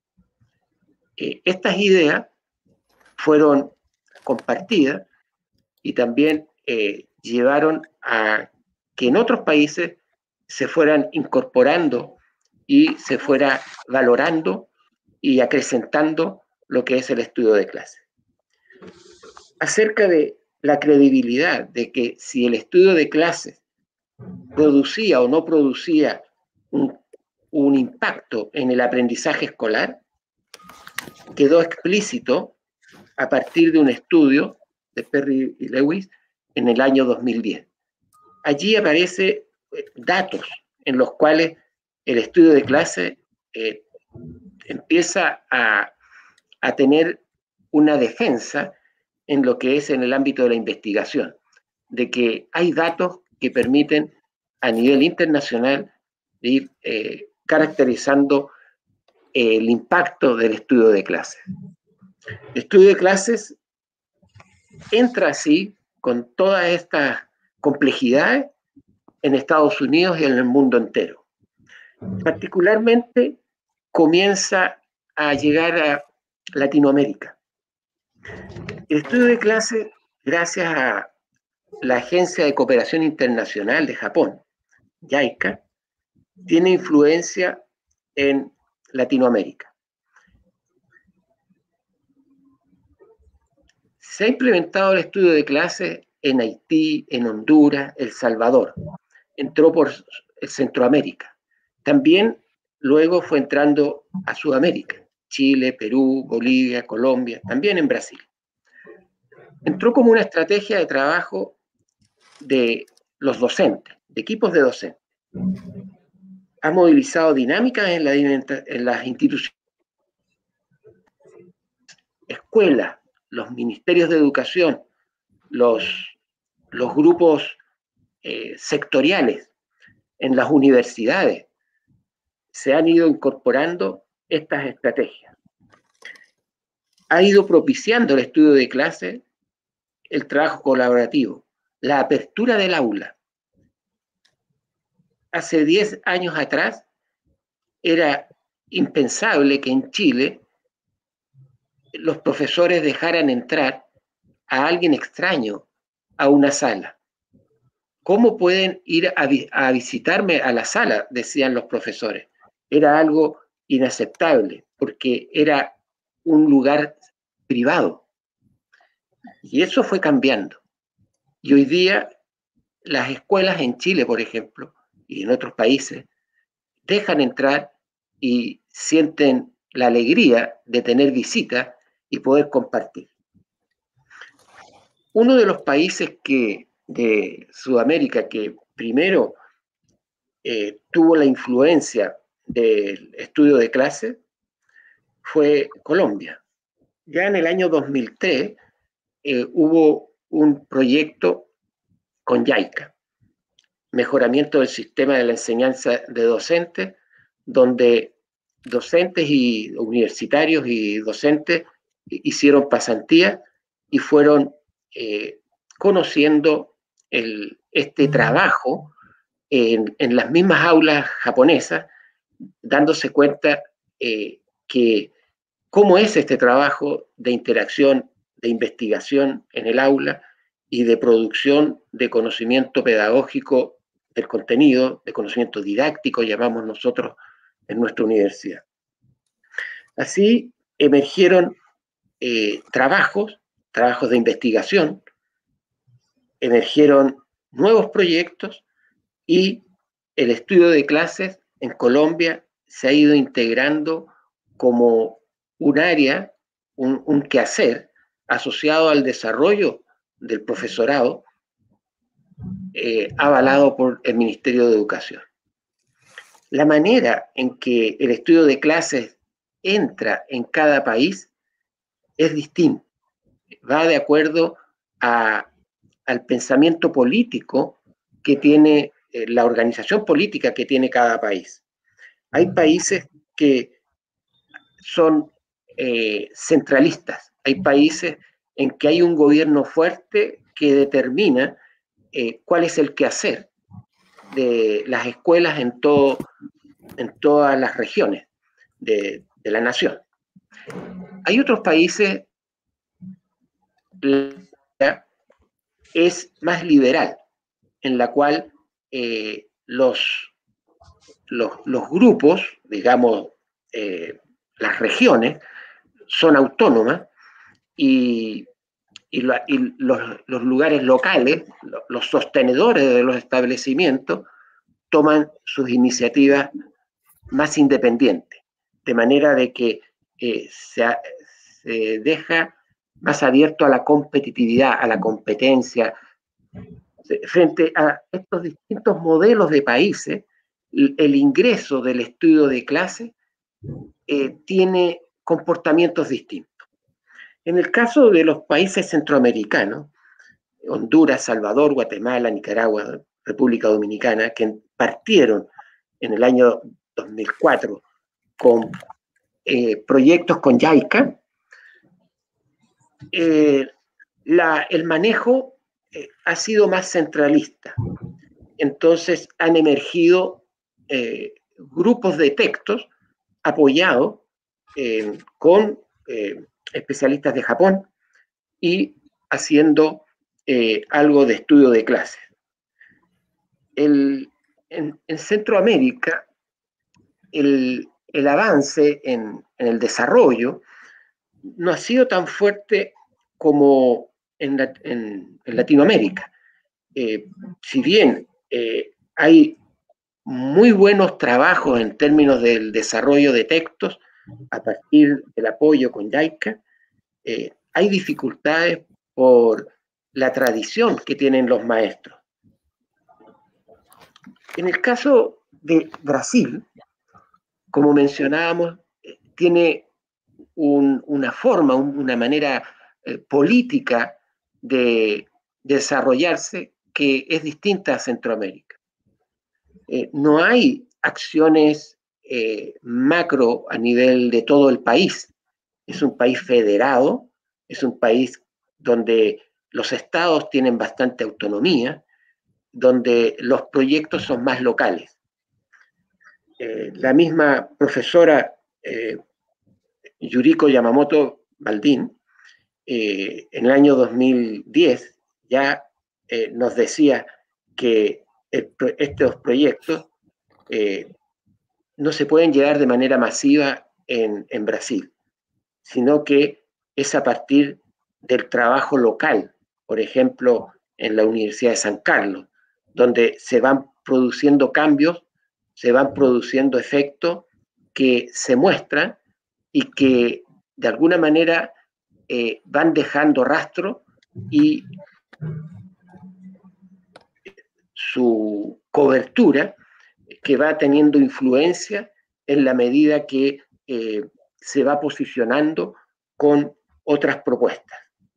Estas ideas fueron compartidas y también llevaron a que en otros países se fueran incorporando y se fuera valorando y acrecentando lo que es el estudio de clases. Acerca de la credibilidad de que si el estudio de clases producía o no producía un impacto en el aprendizaje escolar, quedó explícito a partir de un estudio de Perry y Lewis en el año 2010. Allí aparecen datos en los cuales el estudio de clase empieza a tener una defensa en lo que es en el ámbito de la investigación, de que hay datos que permiten a nivel internacional ir caracterizando el impacto del estudio de clases. El estudio de clases entra así con todas estas complejidades en Estados Unidos y en el mundo entero. Particularmente comienza a llegar a Latinoamérica. El estudio de clases, gracias a la Agencia de Cooperación Internacional de Japón, JICA, tiene influencia en Latinoamérica. Se ha implementado el estudio de clases en Haití, en Honduras, El Salvador. Entró por Centroamérica. También luego fue entrando a Sudamérica, Chile, Perú, Bolivia, Colombia, también en Brasil. Entró como una estrategia de trabajo de los docentes, de equipos de docentes. Ha movilizado dinámicas en las instituciones, escuelas, los ministerios de educación, los grupos sectoriales, en las universidades. Se han ido incorporando estas estrategias. Ha ido propiciando el estudio de clase, el trabajo colaborativo, la apertura del aula. Hace 10 años atrás era impensable que en Chile los profesores dejaran entrar a alguien extraño a una sala. ¿Cómo pueden ir a visitarme a la sala?, decían los profesores. Era algo inaceptable porque era un lugar privado. Y eso fue cambiando. Y hoy día las escuelas en Chile, por ejemplo, y en otros países, dejan entrar y sienten la alegría de tener visitas y poder compartir. Uno de los países de Sudamérica que primero tuvo la influencia del estudio de clases fue Colombia. Ya en el año 2003 hubo un proyecto con JICA, mejoramiento del sistema de la enseñanza de docentes, donde docentes y universitarios y docentes hicieron pasantías y fueron conociendo este trabajo en las mismas aulas japonesas, dándose cuenta que cómo es este trabajo de interacción, de investigación en el aula y de producción de conocimiento pedagógico del contenido, de conocimiento didáctico, llamamos nosotros en nuestra universidad. Así emergieron trabajos de investigación, emergieron nuevos proyectos y el estudio de clases en Colombia se ha ido integrando como un área, un quehacer asociado al desarrollo del profesorado, avalado por el Ministerio de Educación. La manera en que el estudio de clases entra en cada país es distinto. Va de acuerdo al pensamiento político que tiene la organización política que tiene cada país. Hay países que son centralistas, hay países en que hay un gobierno fuerte que determina cuál es el quehacer de las escuelas en todas las regiones de la nación. Hay otros países es más liberal, en la cual los grupos, digamos, las regiones, son autónomas y los lugares locales, los sostenedores de los establecimientos, toman sus iniciativas más independientes, de manera de que se deja más abierto a la competitividad, a la competencia. Frente a estos distintos modelos de países, el ingreso del estudio de clase tiene comportamientos distintos. En el caso de los países centroamericanos, Honduras, Salvador, Guatemala, Nicaragua, República Dominicana, que partieron en el año 2004 con proyectos con JICA, el manejo ha sido más centralista. Entonces han emergido grupos de textos apoyados con especialistas de Japón y haciendo algo de estudio de clases. En Centroamérica, el avance en el desarrollo no ha sido tan fuerte como en Latinoamérica. Si bien hay muy buenos trabajos en términos del desarrollo de textos a partir del apoyo con JICA, hay dificultades por la tradición que tienen los maestros. En el caso de Brasil, como mencionábamos, tiene una forma, una manera política de desarrollarse que es distinta a Centroamérica. No hay acciones macro a nivel de todo el país. Es un país federado, es un país donde los estados tienen bastante autonomía, donde los proyectos son más locales. La misma profesora Yuriko Yamamoto Baldin, en el año 2010 ya nos decía que estos proyectos no se pueden llevar de manera masiva en Brasil, sino que es a partir del trabajo local, por ejemplo, en la Universidad de San Carlos, donde se van produciendo cambios, se van produciendo efectos que se muestran y que de alguna manera van dejando rastro y su cobertura que va teniendo influencia en la medida que se va posicionando con otras propuestas.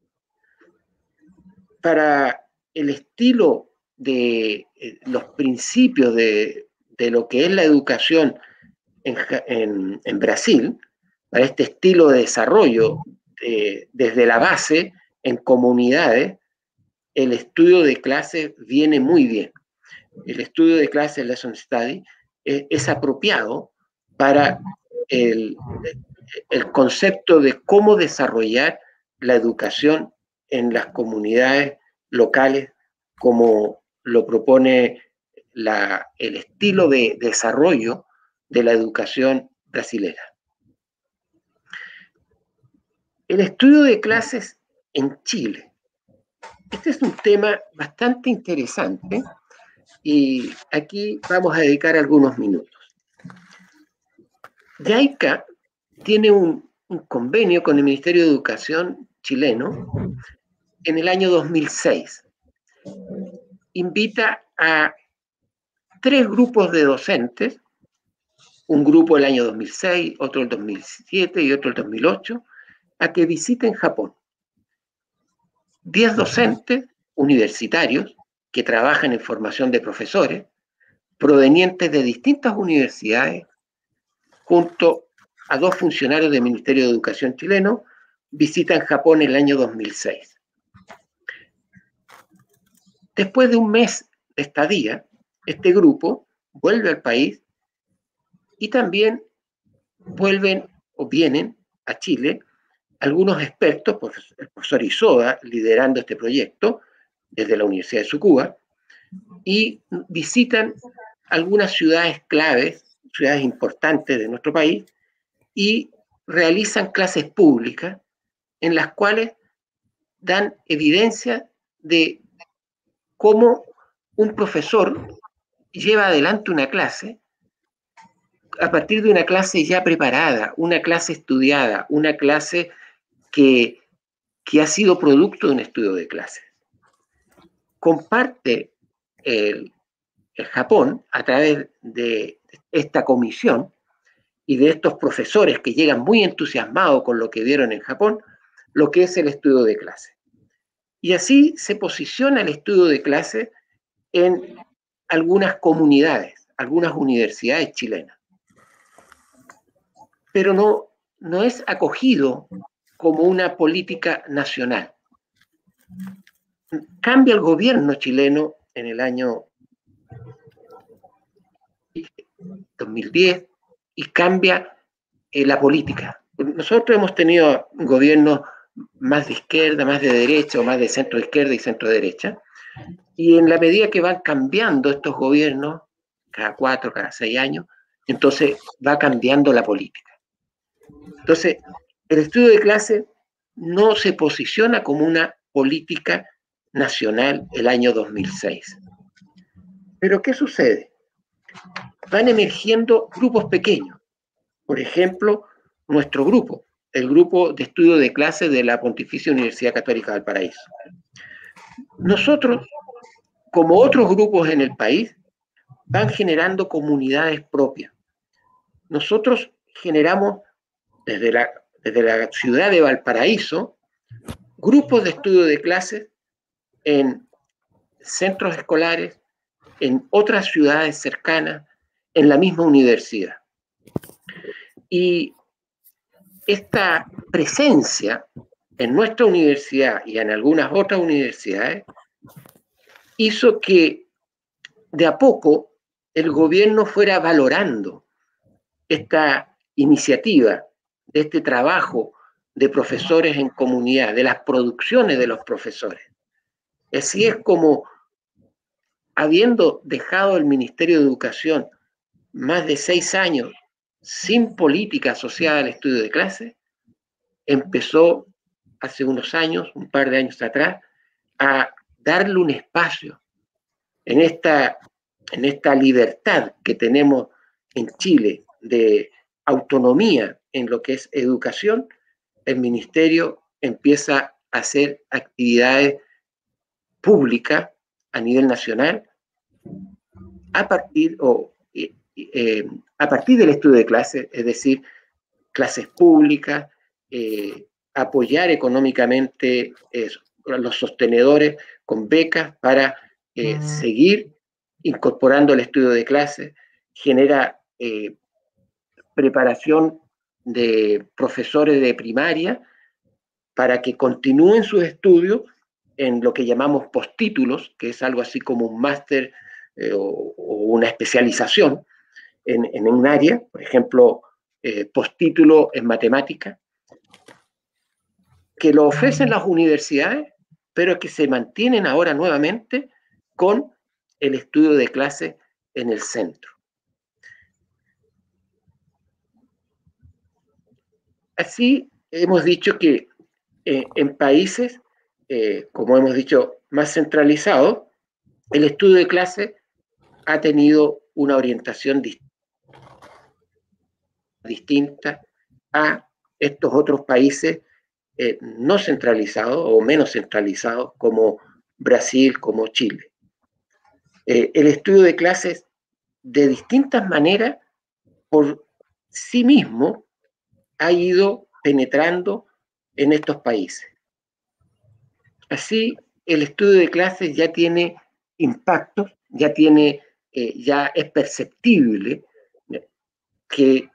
Para el estilo de los principios de lo que es la educación en Brasil, para este estilo de desarrollo desde la base, en comunidades, el estudio de clases viene muy bien. El estudio de clases, lesson study, es apropiado para el concepto de cómo desarrollar la educación en las comunidades locales, como lo propone el estilo de desarrollo de la educación brasilera. El estudio de clases en Chile. Este es un tema bastante interesante y aquí vamos a dedicar algunos minutos. JICA tiene un convenio con el Ministerio de Educación chileno en el año 2006. Invita a 3 grupos de docentes, un grupo el año 2006, otro el 2007 y otro el 2008, a que visiten Japón. 10 docentes universitarios que trabajan en formación de profesores provenientes de distintas universidades, junto a 2 funcionarios del Ministerio de Educación chileno, visitan Japón en el año 2006. Después de un mes de estadía, este grupo vuelve al país y también vuelven o vienen a Chile algunos expertos, el profesor Isoda liderando este proyecto desde la Universidad de Tsukuba, y visitan algunas ciudades claves, ciudades importantes de nuestro país, y realizan clases públicas en las cuales dan evidencia de cómo un profesor lleva adelante una clase a partir de una clase ya preparada, una clase estudiada, una clase que ha sido producto de un estudio de clases. Comparte el Japón, a través de esta comisión y de estos profesores que llegan muy entusiasmados con lo que vieron en Japón, lo que es el estudio de clase. Y así se posiciona el estudio de clase en algunas comunidades, algunas universidades chilenas. Pero no es acogido como una política nacional. Cambia el gobierno chileno en el año 2010 y cambia la política. Nosotros hemos tenido gobiernos más de izquierda, más de derecha, o más de centro izquierda y centro derecha, y en la medida que van cambiando estos gobiernos, cada 4, cada 6 años, entonces va cambiando la política. Entonces, el estudio de clase no se posiciona como una política nacional el año 2006. Pero ¿qué sucede? Van emergiendo grupos pequeños. Por ejemplo, nuestro grupo, el grupo de estudio de clases de la Pontificia Universidad Católica de Valparaíso. Nosotros, como otros grupos en el país, van generando comunidades propias. Nosotros generamos desde la ciudad de Valparaíso grupos de estudio de clases en centros escolares, en otras ciudades cercanas, en la misma universidad. Y esta presencia en nuestra universidad y en algunas otras universidades hizo que de a poco el gobierno fuera valorando esta iniciativa, de este trabajo de profesores en comunidad, de las producciones de los profesores. Así es como, habiendo dejado el Ministerio de Educación más de 6 años sin política asociada al estudio de clase, empezó hace unos años, un par de años atrás, a darle un espacio en esta libertad que tenemos en Chile de autonomía en lo que es educación. El ministerio empieza a hacer actividades públicas a nivel nacional a partir del estudio de clases, es decir, clases públicas, apoyar económicamente a los sostenedores con becas para seguir incorporando el estudio de clases, genera preparación de profesores de primaria para que continúen sus estudios en lo que llamamos postítulos, que es algo así como un máster o una especialización en un área, por ejemplo, postítulo en matemática, que lo ofrecen las universidades, pero que se mantienen ahora nuevamente con el estudio de clases en el centro. Así hemos dicho que en países, como hemos dicho, más centralizados, el estudio de clase ha tenido una orientación distinta a estos otros países no centralizados o menos centralizados como Brasil, como Chile. El estudio de clases de distintas maneras por sí mismo ha ido penetrando en estos países. Así, el estudio de clases ya tiene impactos, ya es perceptible que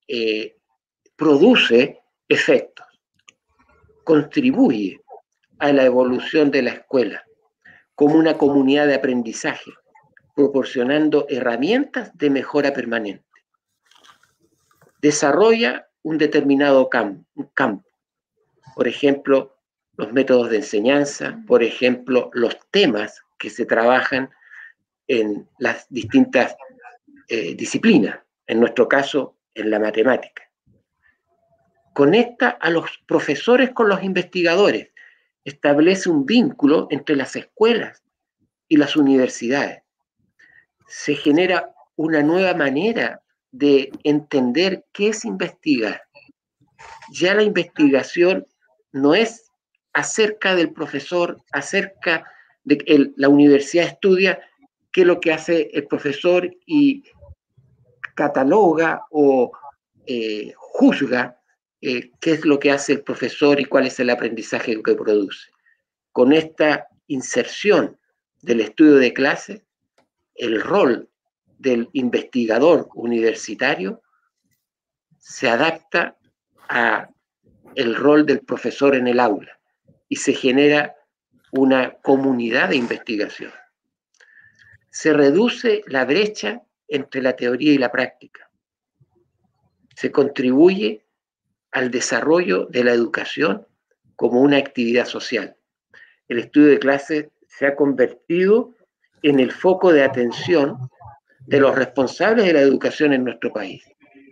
produce efectos, contribuye a la evolución de la escuela como una comunidad de aprendizaje, proporcionando herramientas de mejora permanente. Desarrolla un determinado campo, por ejemplo, los métodos de enseñanza, por ejemplo, los temas que se trabajan en las distintas disciplinas, en nuestro caso, en la matemática. Conecta a los profesores con los investigadores, establece un vínculo entre las escuelas y las universidades. Se genera una nueva manera de entender qué es investigar. Ya la investigación no es acerca del profesor, acerca de que la universidad estudia qué es lo que hace el profesor y cataloga o juzga qué es lo que hace el profesor y cuál es el aprendizaje que produce. Con esta inserción del estudio de clase, el rol del investigador universitario se adapta a el rol del profesor en el aula y se genera una comunidad de investigación. Se reduce la brecha entre la teoría y la práctica. Se contribuye al desarrollo de la educación como una actividad social. El estudio de clases se ha convertido en el foco de atención de los responsables de la educación en nuestro país.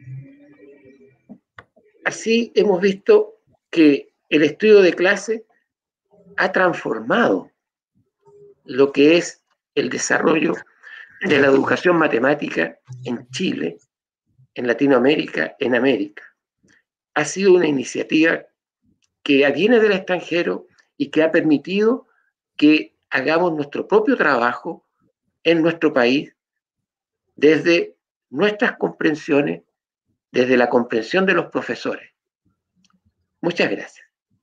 Así hemos visto que el estudio de clase ha transformado lo que es el desarrollo de la educación matemática en Chile, en Latinoamérica, en América. Ha sido una iniciativa que viene del extranjero y que ha permitido que hagamos nuestro propio trabajo en nuestro país desde nuestras comprensiones, desde la comprensión de los profesores. Muchas gracias.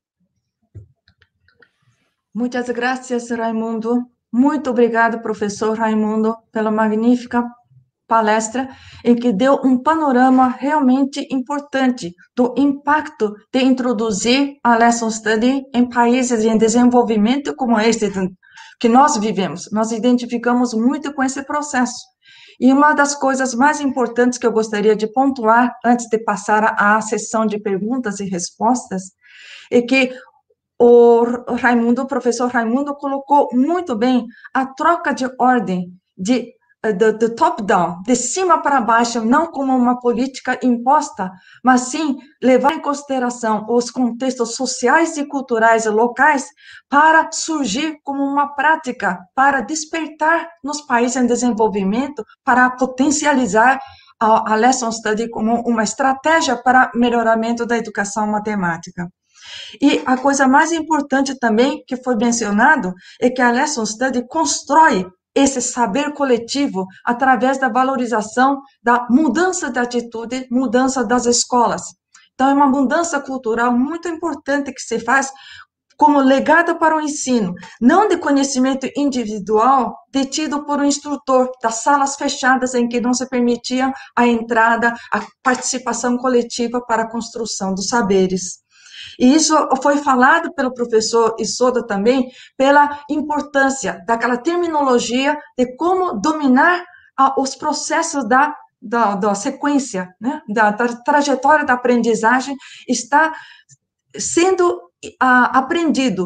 Muitas graças, Raimundo. Muito obrigado, professor Raimundo, pela magnífica palestra em que deu um panorama realmente importante do impacto de introduzir a Lesson Study em países em desenvolvimento como este que nós vivemos. Nós identificamos muito com esse processo. E uma das coisas mais importantes que eu gostaria de pontuar antes de passar à sessão de perguntas e respostas é que o professor Raimundo colocou muito bem a troca de ordem do top-down, de cima para baixo, não como uma política imposta, mas sim levar em consideração os contextos sociais e culturais locais para surgir como uma prática, para despertar nos países em desenvolvimento, para potencializar a Lesson Study como uma estratégia para melhoramento da educação matemática. E a coisa mais importante também que foi mencionado é que a Lesson Study constrói esse saber coletivo através da valorização da mudança de atitude, mudança das escolas. Então, é uma mudança cultural muito importante que se faz como legado para o ensino, não de conhecimento individual detido por um instrutor, das salas fechadas em que não se permitia a entrada, a participação coletiva para a construção dos saberes. E isso foi falado pelo professor Isoda também, pela importância daquela terminologia de como dominar os processos da sequência, né? da trajetória da aprendizagem, está sendo aprendido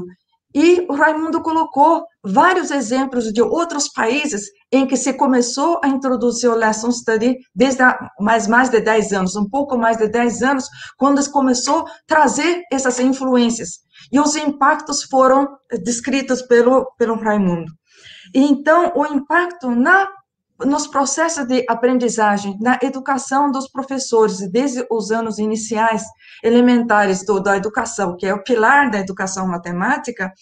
E o Raimundo colocou vários exemplos de outros países em que se começou a introduzir o Lesson Study desde mais de 10 anos, um pouco mais de 10 anos, quando se começou a trazer essas influências. E os impactos foram descritos pelo Raimundo. E então, o impacto nos processos de aprendizagem, na educação dos professores, desde os anos iniciais, elementares da educação, que é o pilar da educação matemática,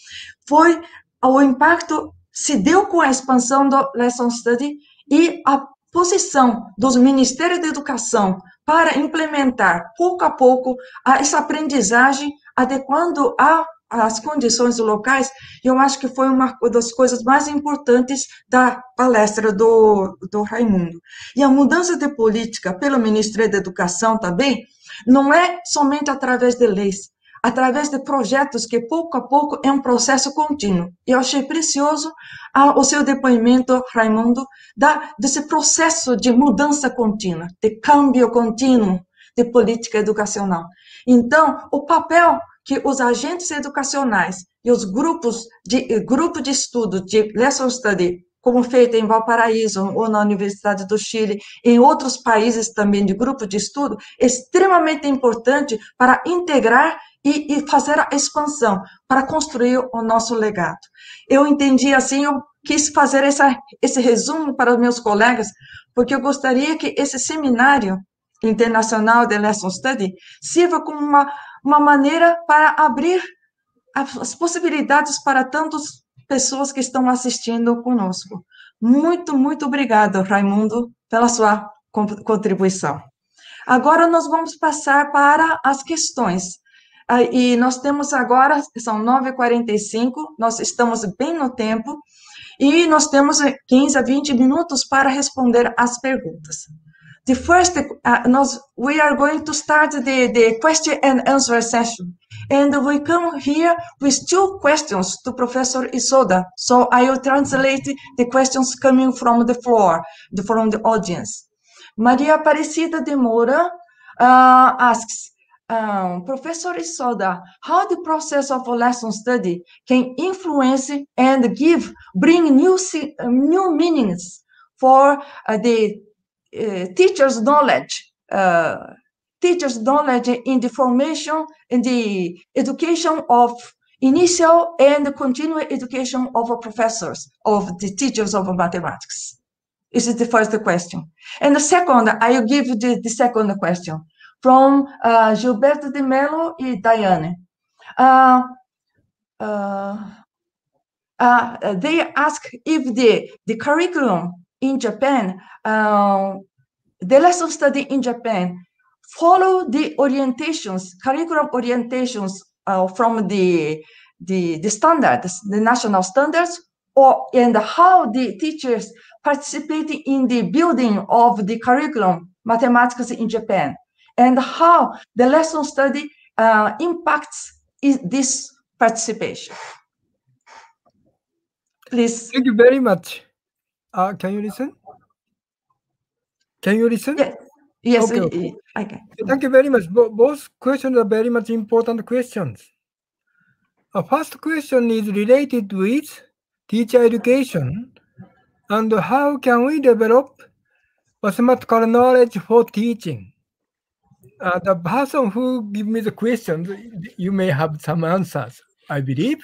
o impacto se deu com a expansão do Lesson Study e a posição dos Ministérios da Educação para implementar, pouco a pouco, essa aprendizagem, adequando às condições locais. Eu acho que foi uma das coisas mais importantes da palestra do Raimundo. E a mudança de política pelo Ministério da Educação também não é somente através de leis, através de projetos que, pouco a pouco, é um processo contínuo. Eu achei precioso o seu depoimento, Raimundo, desse processo de mudança contínua, de câmbio contínuo de política educacional. Então, o papel que os agentes educacionais e os grupo de estudo de Lesson Study, como feito em Valparaíso ou na Universidade do Chile, em outros países também de grupo de estudo, é extremamente importante para integrar e fazer a expansão, para construir o nosso legado. Eu entendi assim, eu quis fazer esse resumo para os meus colegas, porque eu gostaria que esse seminário internacional de Lesson Study sirva como uma maneira para abrir as possibilidades para tantas pessoas que estão assistindo conosco. Muito, muito obrigada, Raimundo, pela sua contribuição. Agora nós vamos passar para as questões. E nós temos agora, são 9h45, nós estamos bem no tempo, e nós temos 15 a 20 minutos para responder as perguntas. The first, we are going to start the question and answer session. And we come here with 2 questions to Professor Isoda. So I will translate the questions coming from the floor, from the audience. Maria Aparecida de Moura asks, Professor Isoda, how the process of a lesson study can influence and bring new meanings for the teachers' knowledge in the formation and the education of initial and continuing education of professors, of the teachers of mathematics? This is the first question. And the second, I will give you the second question from Gilberto de Mello and Diane. They ask if the curriculum in Japan, the lesson study in Japan, follow the curriculum orientations from the standards, the national standards, and how the teachers participate in the building of the curriculum mathematics in Japan, and how the lesson study impacts this participation. Please. Thank you very much. Can you listen? Can you listen? Yes, okay. I can. Thank you very much. Both questions are very much important questions. Our first question is related with teacher education and how can we develop mathematical knowledge for teaching. The person who gave me the question, you may have some answers, I believe.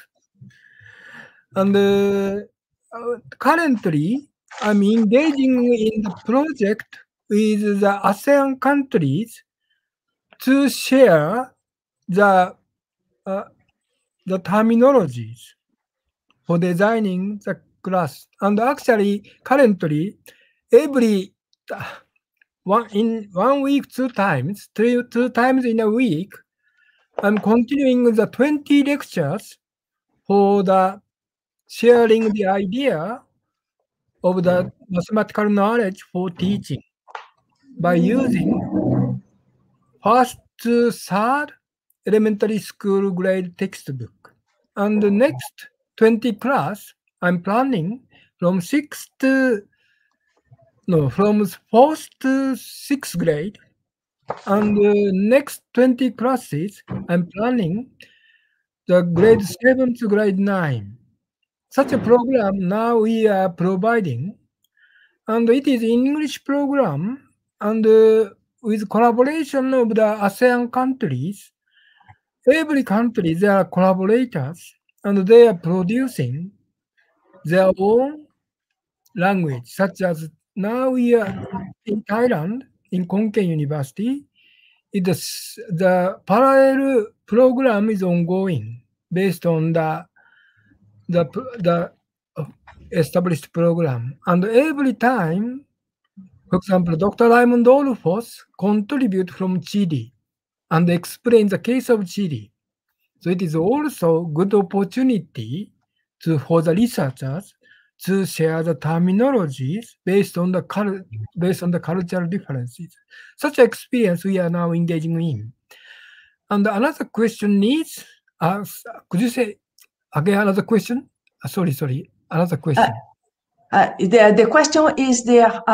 And currently, I'm engaging in the project with the ASEAN countries to share the terminologies for designing the class. And actually, currently, every 1 week, 2 times, 2 times in a week, I'm continuing the 20 lectures for the sharing the idea of the mathematical knowledge for teaching by using first to third elementary school grade textbook. And the next 20 class, I'm planning from 4th to 6th grade. And the next 20 classes, I'm planning the grade 7 to grade 9. Such a program now we are providing, and it is English program, and with collaboration of the ASEAN countries, every country, there are collaborators, and they are producing their own language, such as now we are in Thailand, in Khon Kaen University, the parallel program is ongoing based on the established program. And every time, for example, Dr. Raymond Olfos contribute from Chile and explain the case of Chile. So it is also good opportunity for the researchers to share the terminologies based on the cultural differences. Such experience we are now engaging in. And another question is, could you say again another question? Sorry, another question. The question is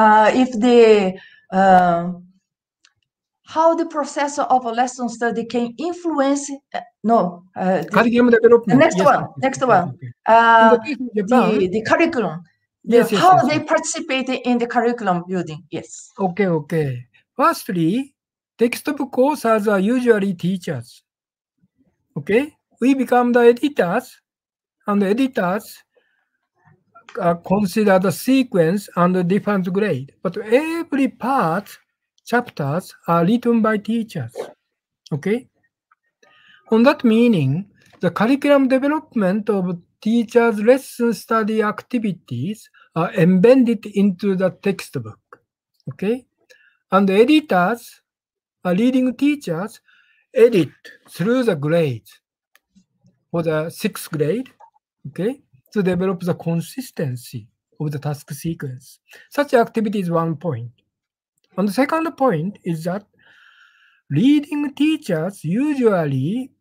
how the process of a lesson study can influence curriculum development. Next one. The curriculum. How they participate in the curriculum building. Yes. Okay. Firstly, textbook authors are usually teachers. Okay, we become the editors, and the editors consider the sequence and the different grade. But every part, chapters are written by teachers. Okay? On that meaning, the curriculum development of teachers' lesson study activities are embedded into the textbook. Okay? And the editors, leading teachers, edit through the grades for the 6th grade, okay, to develop the consistency of the task sequence. Such activity is one point. And the second point is that leading teachers usually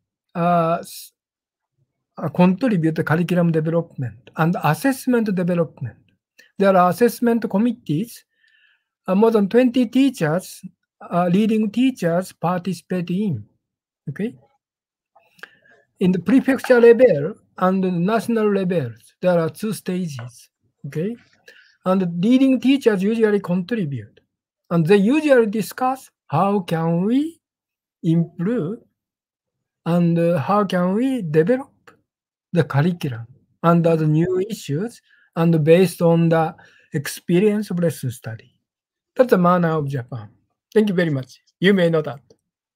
contribute to curriculum development and assessment development. There are assessment committees. More than 20 teachers, leading teachers participate in. Okay. In the prefecture level and the national levels, there are 2 stages. Okay. And the leading teachers usually contribute. And they usually discuss how can we improve and how can we develop the curriculum under the new issues and based on the experience of lesson study. That's the manner of Japan. Thank you very much. You may know that.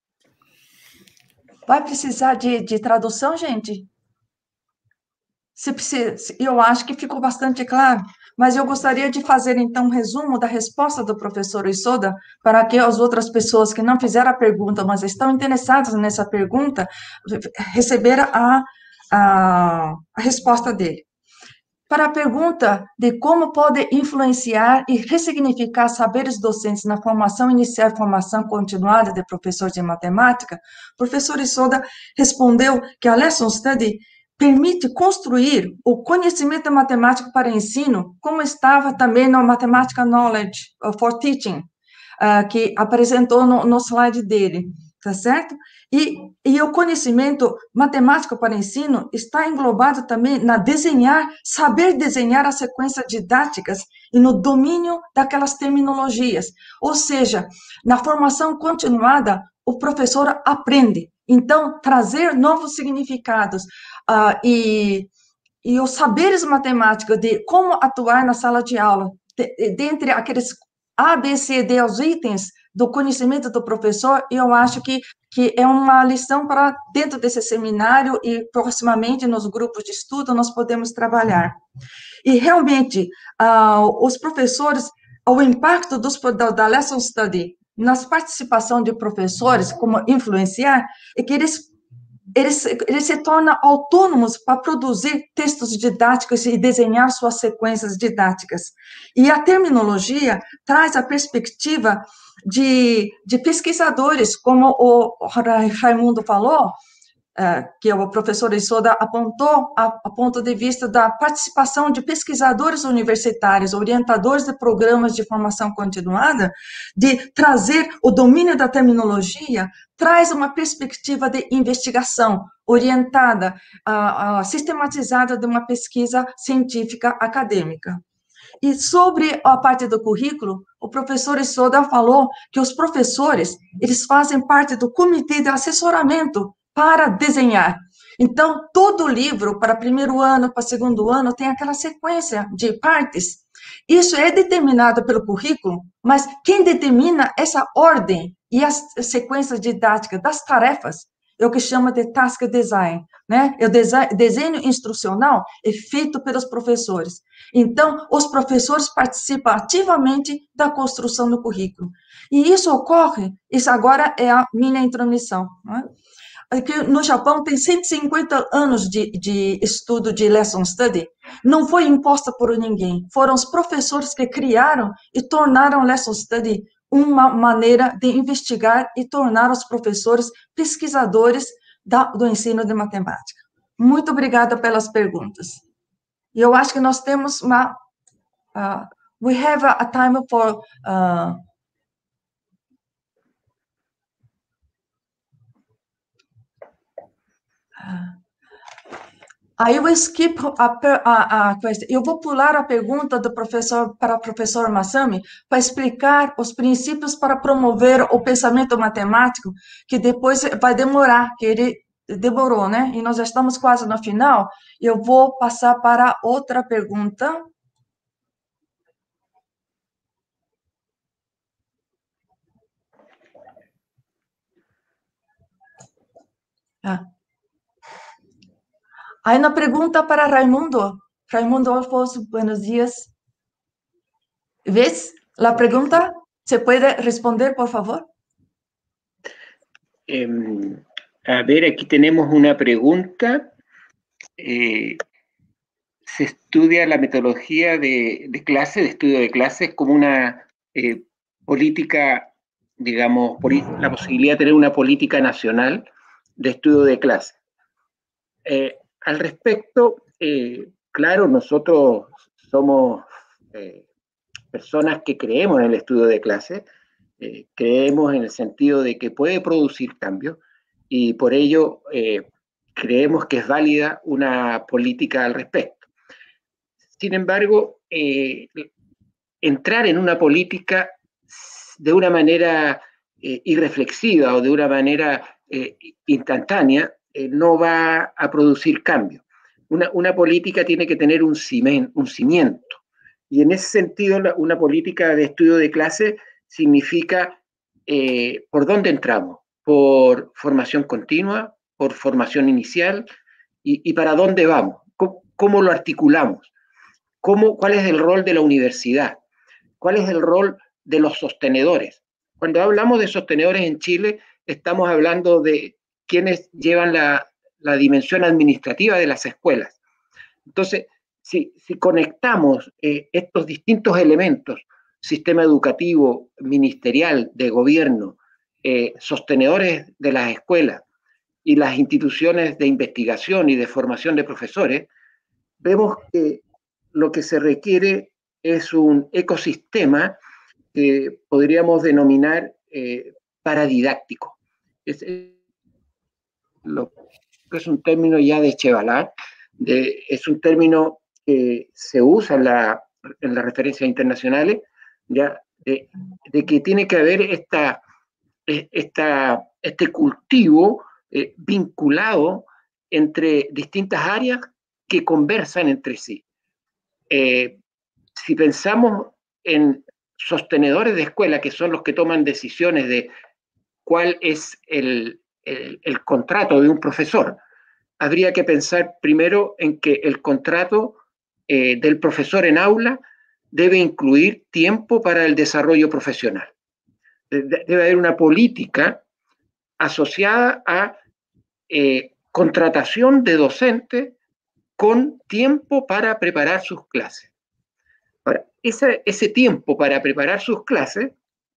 Vai precisar de tradução, gente? Eu acho que ficou bastante claro, mas eu gostaria de fazer, então, um resumo da resposta do professor Isoda para que as outras pessoas que não fizeram a pergunta, mas estão interessadas nessa pergunta, receberam a resposta dele. Para a pergunta de como pode influenciar e ressignificar saberes docentes na formação inicial e formação continuada de professor de matemática, o professor Isoda respondeu que a Lesson Study permite construir o conhecimento matemático para ensino, como estava também no Mathematical Knowledge for Teaching, que apresentou no slide dele, tá certo? E o conhecimento matemático para ensino está englobado também na saber desenhar as sequências didáticas e no domínio daquelas terminologias. Ou seja, na formação continuada, o professor aprende. Então, trazer novos significados e os saberes matemáticos de como atuar na sala de aula, dentre aqueles A, B, C, D, os itens do conhecimento do professor, eu acho que é uma lição para dentro desse seminário e proximamente nos grupos de estudo nós podemos trabalhar. E realmente, os professores, o impacto da Lesson Study nas participação de professores, como influenciar, é que eles se tornam autônomos para produzir textos didáticos e desenhar suas sequências didáticas. E a terminologia traz a perspectiva de pesquisadores, como o Raimundo falou, que o professor Isoda apontou a ponto de vista da participação de pesquisadores universitários, orientadores de programas de formação continuada, de trazer o domínio da terminologia, traz uma perspectiva de investigação orientada, sistematizada de uma pesquisa científica acadêmica. E sobre a parte do currículo, o professor Isoda falou que os professores, eles fazem parte do comitê de assessoramento para desenhar. Então, todo livro, para primeiro ano, para segundo ano, tem aquela sequência de partes. Isso é determinado pelo currículo, mas quem determina essa ordem e as sequências didáticas das tarefas é o que chama de task design, né? O desenho instrucional é feito pelos professores. Então, os professores participam ativamente da construção do currículo. E isso ocorre, isso agora é a minha intromissão, né? Que no Japão tem 150 anos de estudo de lesson study, não foi imposta por ninguém, foram os professores que criaram e tornaram lesson study uma maneira de investigar e tornar os professores pesquisadores do ensino de matemática. Muito obrigada pelas perguntas. E eu acho que nós temos uma... we have a time for... I will skip a question. Eu vou pular a pergunta do professor para o professor Masami para explicar os princípios para promover o pensamento matemático, que depois vai demorar, que ele demorou, né? E nós já estamos quase no final. Eu vou passar para outra pergunta. Hay una pregunta para Raimundo. Raimundo Alfonso, buenos días. ¿Ves la pregunta? ¿Se puede responder, por favor? A ver, aquí tenemos una pregunta. Se estudia la metodología de clase, de estudio de clases, como una política, digamos, la posibilidad de tener una política nacional de estudio de clase. Al respecto, claro, nosotros somos personas que creemos en el estudio de clase, creemos en el sentido de que puede producir cambios y por ello creemos que es válida una política al respecto. Sin embargo, entrar en una política de una manera irreflexiva o de una manera instantánea no va a producir cambio. Una política tiene que tener un cimiento. Y en ese sentido, una política de estudio de clase significa por dónde entramos, por formación continua, por formación inicial y para dónde vamos, cómo lo articulamos, cuál es el rol de la universidad, cuál es el rol de los sostenedores. Cuando hablamos de sostenedores en Chile, estamos hablando de quienes llevan la dimensión administrativa de las escuelas. Entonces, si conectamos estos distintos elementos, sistema educativo, ministerial, de gobierno, sostenedores de las escuelas y las instituciones de investigación y de formación de profesores, vemos que lo que se requiere es un ecosistema que podríamos denominar paradidáctico. Es un término ya de Chevalard, es un término que se usa en las referencias internacionales, ya, de que tiene que haber este cultivo vinculado entre distintas áreas que conversan entre sí. Si pensamos en sostenedores de escuela, que son los que toman decisiones de cuál es el contrato de un profesor, habría que pensar primero en que el contrato del profesor en aula debe incluir tiempo para el desarrollo profesional. Debe haber una política asociada a contratación de docentes con tiempo para preparar sus clases. Ahora, ese tiempo para preparar sus clases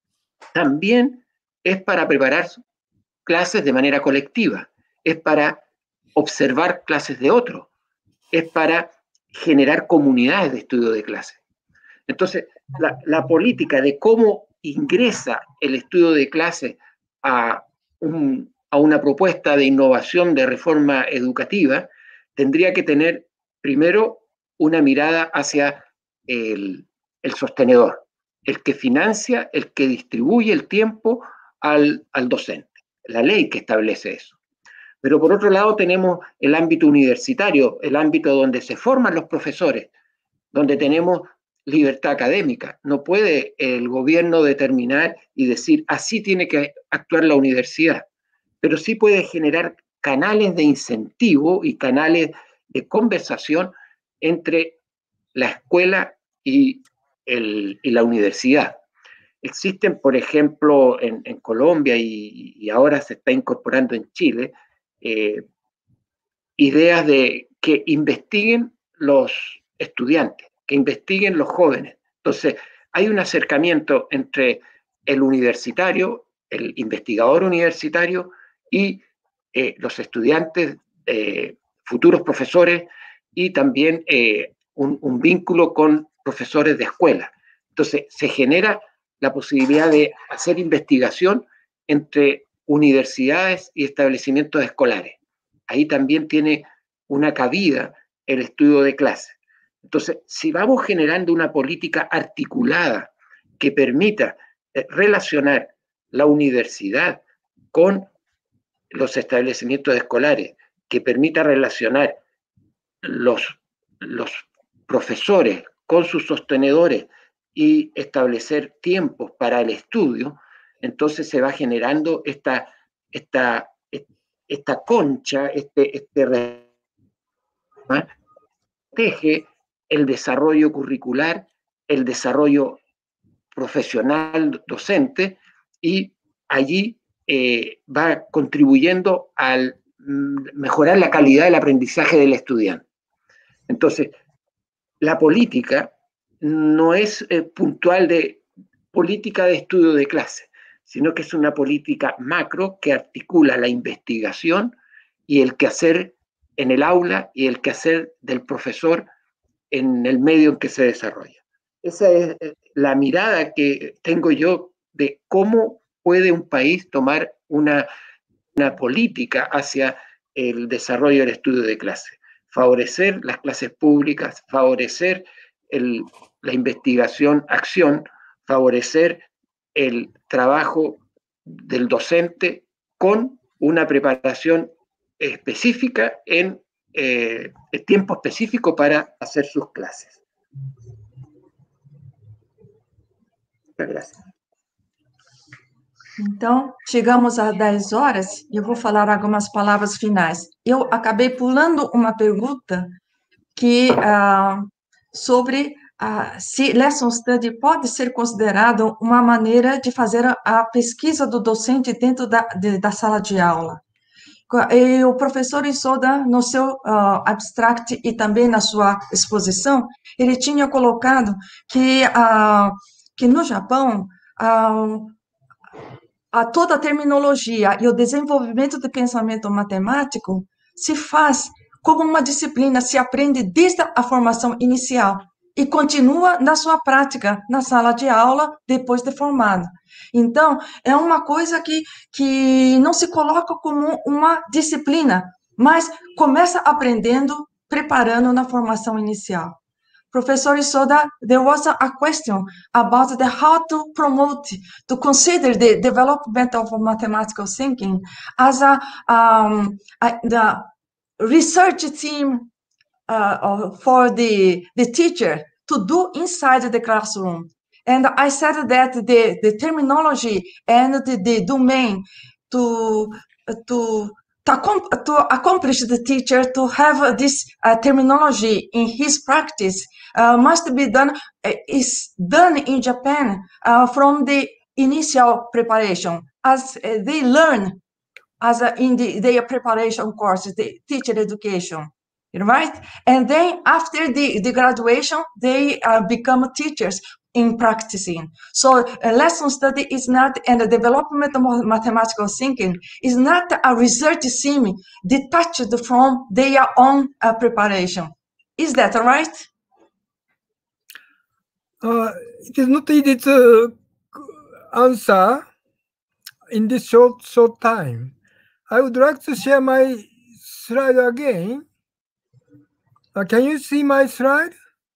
también es para preparar clases de manera colectiva, es para observar clases de otros, es para generar comunidades de estudio de clase. Entonces, la política de cómo ingresa el estudio de clase a una propuesta de innovación, de reforma educativa, tendría que tener primero una mirada hacia el sostenedor, el que financia, el que distribuye el tiempo al docente, la ley que establece eso. Pero por otro lado tenemos el ámbito universitario, el ámbito donde se forman los profesores, donde tenemos libertad académica. No puede el gobierno determinar y decir así tiene que actuar la universidad, pero sí puede generar canales de incentivo y canales de conversación entre la escuela y la universidad. Existen, por ejemplo, en Colombia y ahora se está incorporando en Chile, ideas de que investiguen los estudiantes, que investiguen los jóvenes. Entonces, hay un acercamiento entre el universitario, el investigador universitario y los estudiantes, futuros profesores, y también un vínculo con profesores de escuela. Entonces, se genera la posibilidad de hacer investigación entre universidades y establecimientos escolares. Ahí también tiene una cabida el estudio de clase. Entonces, si vamos generando una política articulada que permita relacionar la universidad con los establecimientos escolares, que permita relacionar los profesores con sus sostenedores y establecer tiempos para el estudio, entonces se va generando esta concha, protege el desarrollo curricular, el desarrollo profesional docente, y allí va contribuyendo al mejorar la calidad del aprendizaje del estudiante. Entonces, la política no es puntual de política de estudio de clase, sino que es una política macro que articula la investigación y el quehacer en el aula y el quehacer del profesor en el medio en que se desarrolla. Esa es la mirada que tengo yo de cómo puede un país tomar una política hacia el desarrollo del estudio de clase. Favorecer las clases públicas, favorecer la investigación, acción, favorecer el trabajo del docente con una preparación específica en el tiempo específico para hacer sus clases. Muchas gracias. Então, chegamos às 10 horas e eu vou falar algumas palavras finais. Eu acabei pulando uma pergunta que sobre se lesson study pode ser considerado uma maneira de fazer a pesquisa do docente dentro da sala de aula. E o professor Isoda, no seu abstract e também na sua exposição, ele tinha colocado que no Japão, toda a terminologia e o desenvolvimento do pensamento matemático se faz como uma disciplina, se aprende desde a formação inicial e continua na sua prática, na sala de aula, depois de formado. Então, é uma coisa que não se coloca como uma disciplina, mas começa aprendendo, preparando na formação inicial. Professor Isoda, there was a question about how to promote, to consider the development of mathematical thinking as the research team for the teacher to do inside the classroom. And I said that the terminology and the domain to accomplish the teacher to have this terminology in his practice must be done, is done in Japan from the initial preparation, as they learn in their preparation courses, the teacher education, right? And then after the graduation, they become teachers in practicing. So a lesson study is not, and the development of mathematical thinking is not a research sim detached from their own preparation. Is that right? It is not easy to answer in this short time. I would like to share my slide again. Can you see my slide?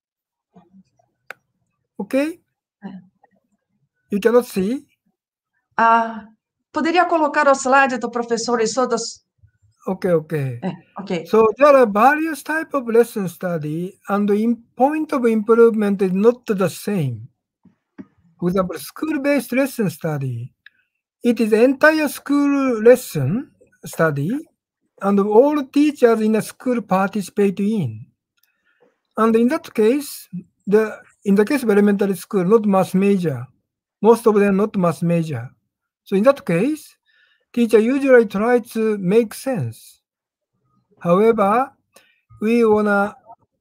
Okay? You cannot see? Poderia colocar o slide do professor Isoda? Okay. Okay. So there are various types of lesson study, and the point of improvement is not the same. For example, school-based lesson study, it is entire school lesson study, and all teachers in a school participate in. And in that case, in the case of elementary school, not math major, most of them not math major. So in that case, teacher usually try to make sense. However, we wanna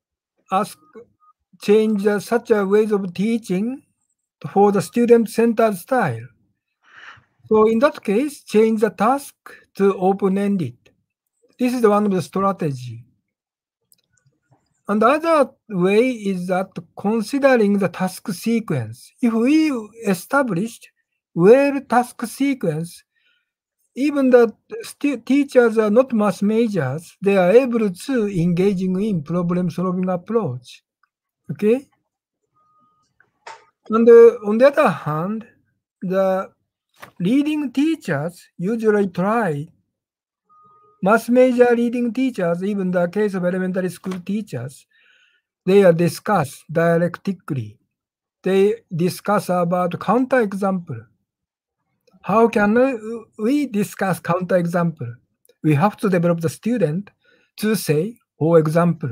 change such a ways of teaching for the student-centered style. So in that case, change the task to open-ended. This is one of the strategy. And the other way is that considering the task sequence. If we established well task sequence, even the teachers are not math majors, they are able to engaging in problem-solving approach. Okay? And on the other hand, the leading teachers usually try, math major leading teachers, even the case of elementary school teachers, they are discussed dialectically. They discuss about counterexample. How can we discuss counterexample? We have to develop the student to say, for example.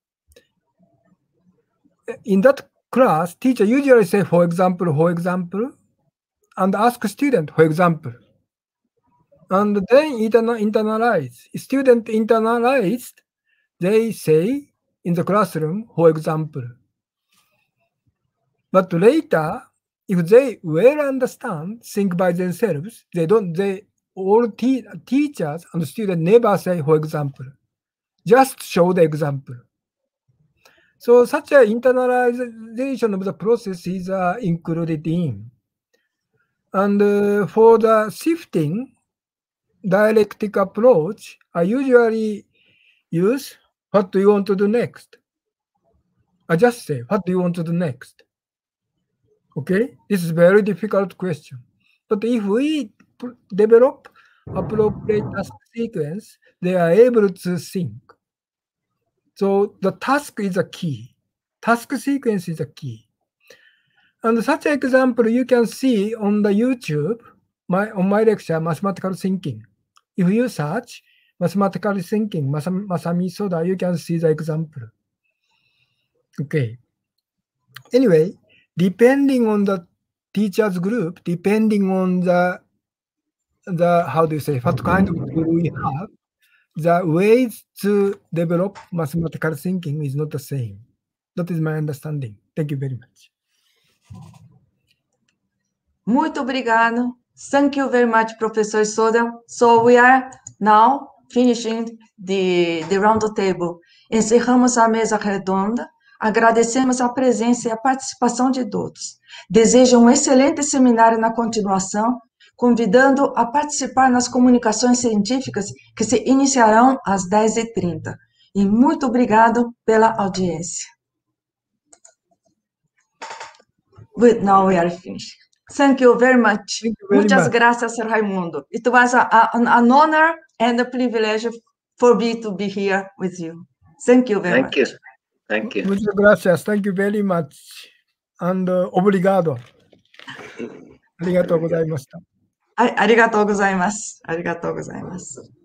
In that class, teacher usually say, for example, and ask student, for example. And then internalize. Student internalized, they say in the classroom, for example. But later, if they well understand, think by themselves, all teachers and students never say, for example. Just show the example. So such an internalization of the process is included in. And for the shifting dialectic approach, I usually use, what do you want to do next? I just say, what do you want to do next? Okay, this is a very difficult question. But if we develop appropriate task sequence, they are able to think. So the task is a key. Task sequence is a key. And such an example you can see on the YouTube, on my lecture, Mathematical Thinking. If you search Mathematical Thinking, Masami Soda, you can see the example. Okay. Anyway, depending on the teacher's group, depending on the how do you say, what kind of tool we have, the ways to develop mathematical thinking is not the same. That is my understanding. Thank you very much. Muito obrigado. Thank you very much, Professor Soda. So we are now finishing the round table. Encerramos a mesa redonda. Agradecemos a presença e a participação de todos. Desejo um excelente seminário na continuação, convidando a participar nas comunicações científicas que se iniciarão às 10h30. E muito obrigado pela audiência. But now we are finished. Thank you very much. Muchas gracias, Raimundo. It was an honor and a privilege for me to be here with you. Thank you very much. Thank you. Muchas gracias. Thank you very much. And obrigado. ありがとうございました。 ありがとうございます。ありがとうございます。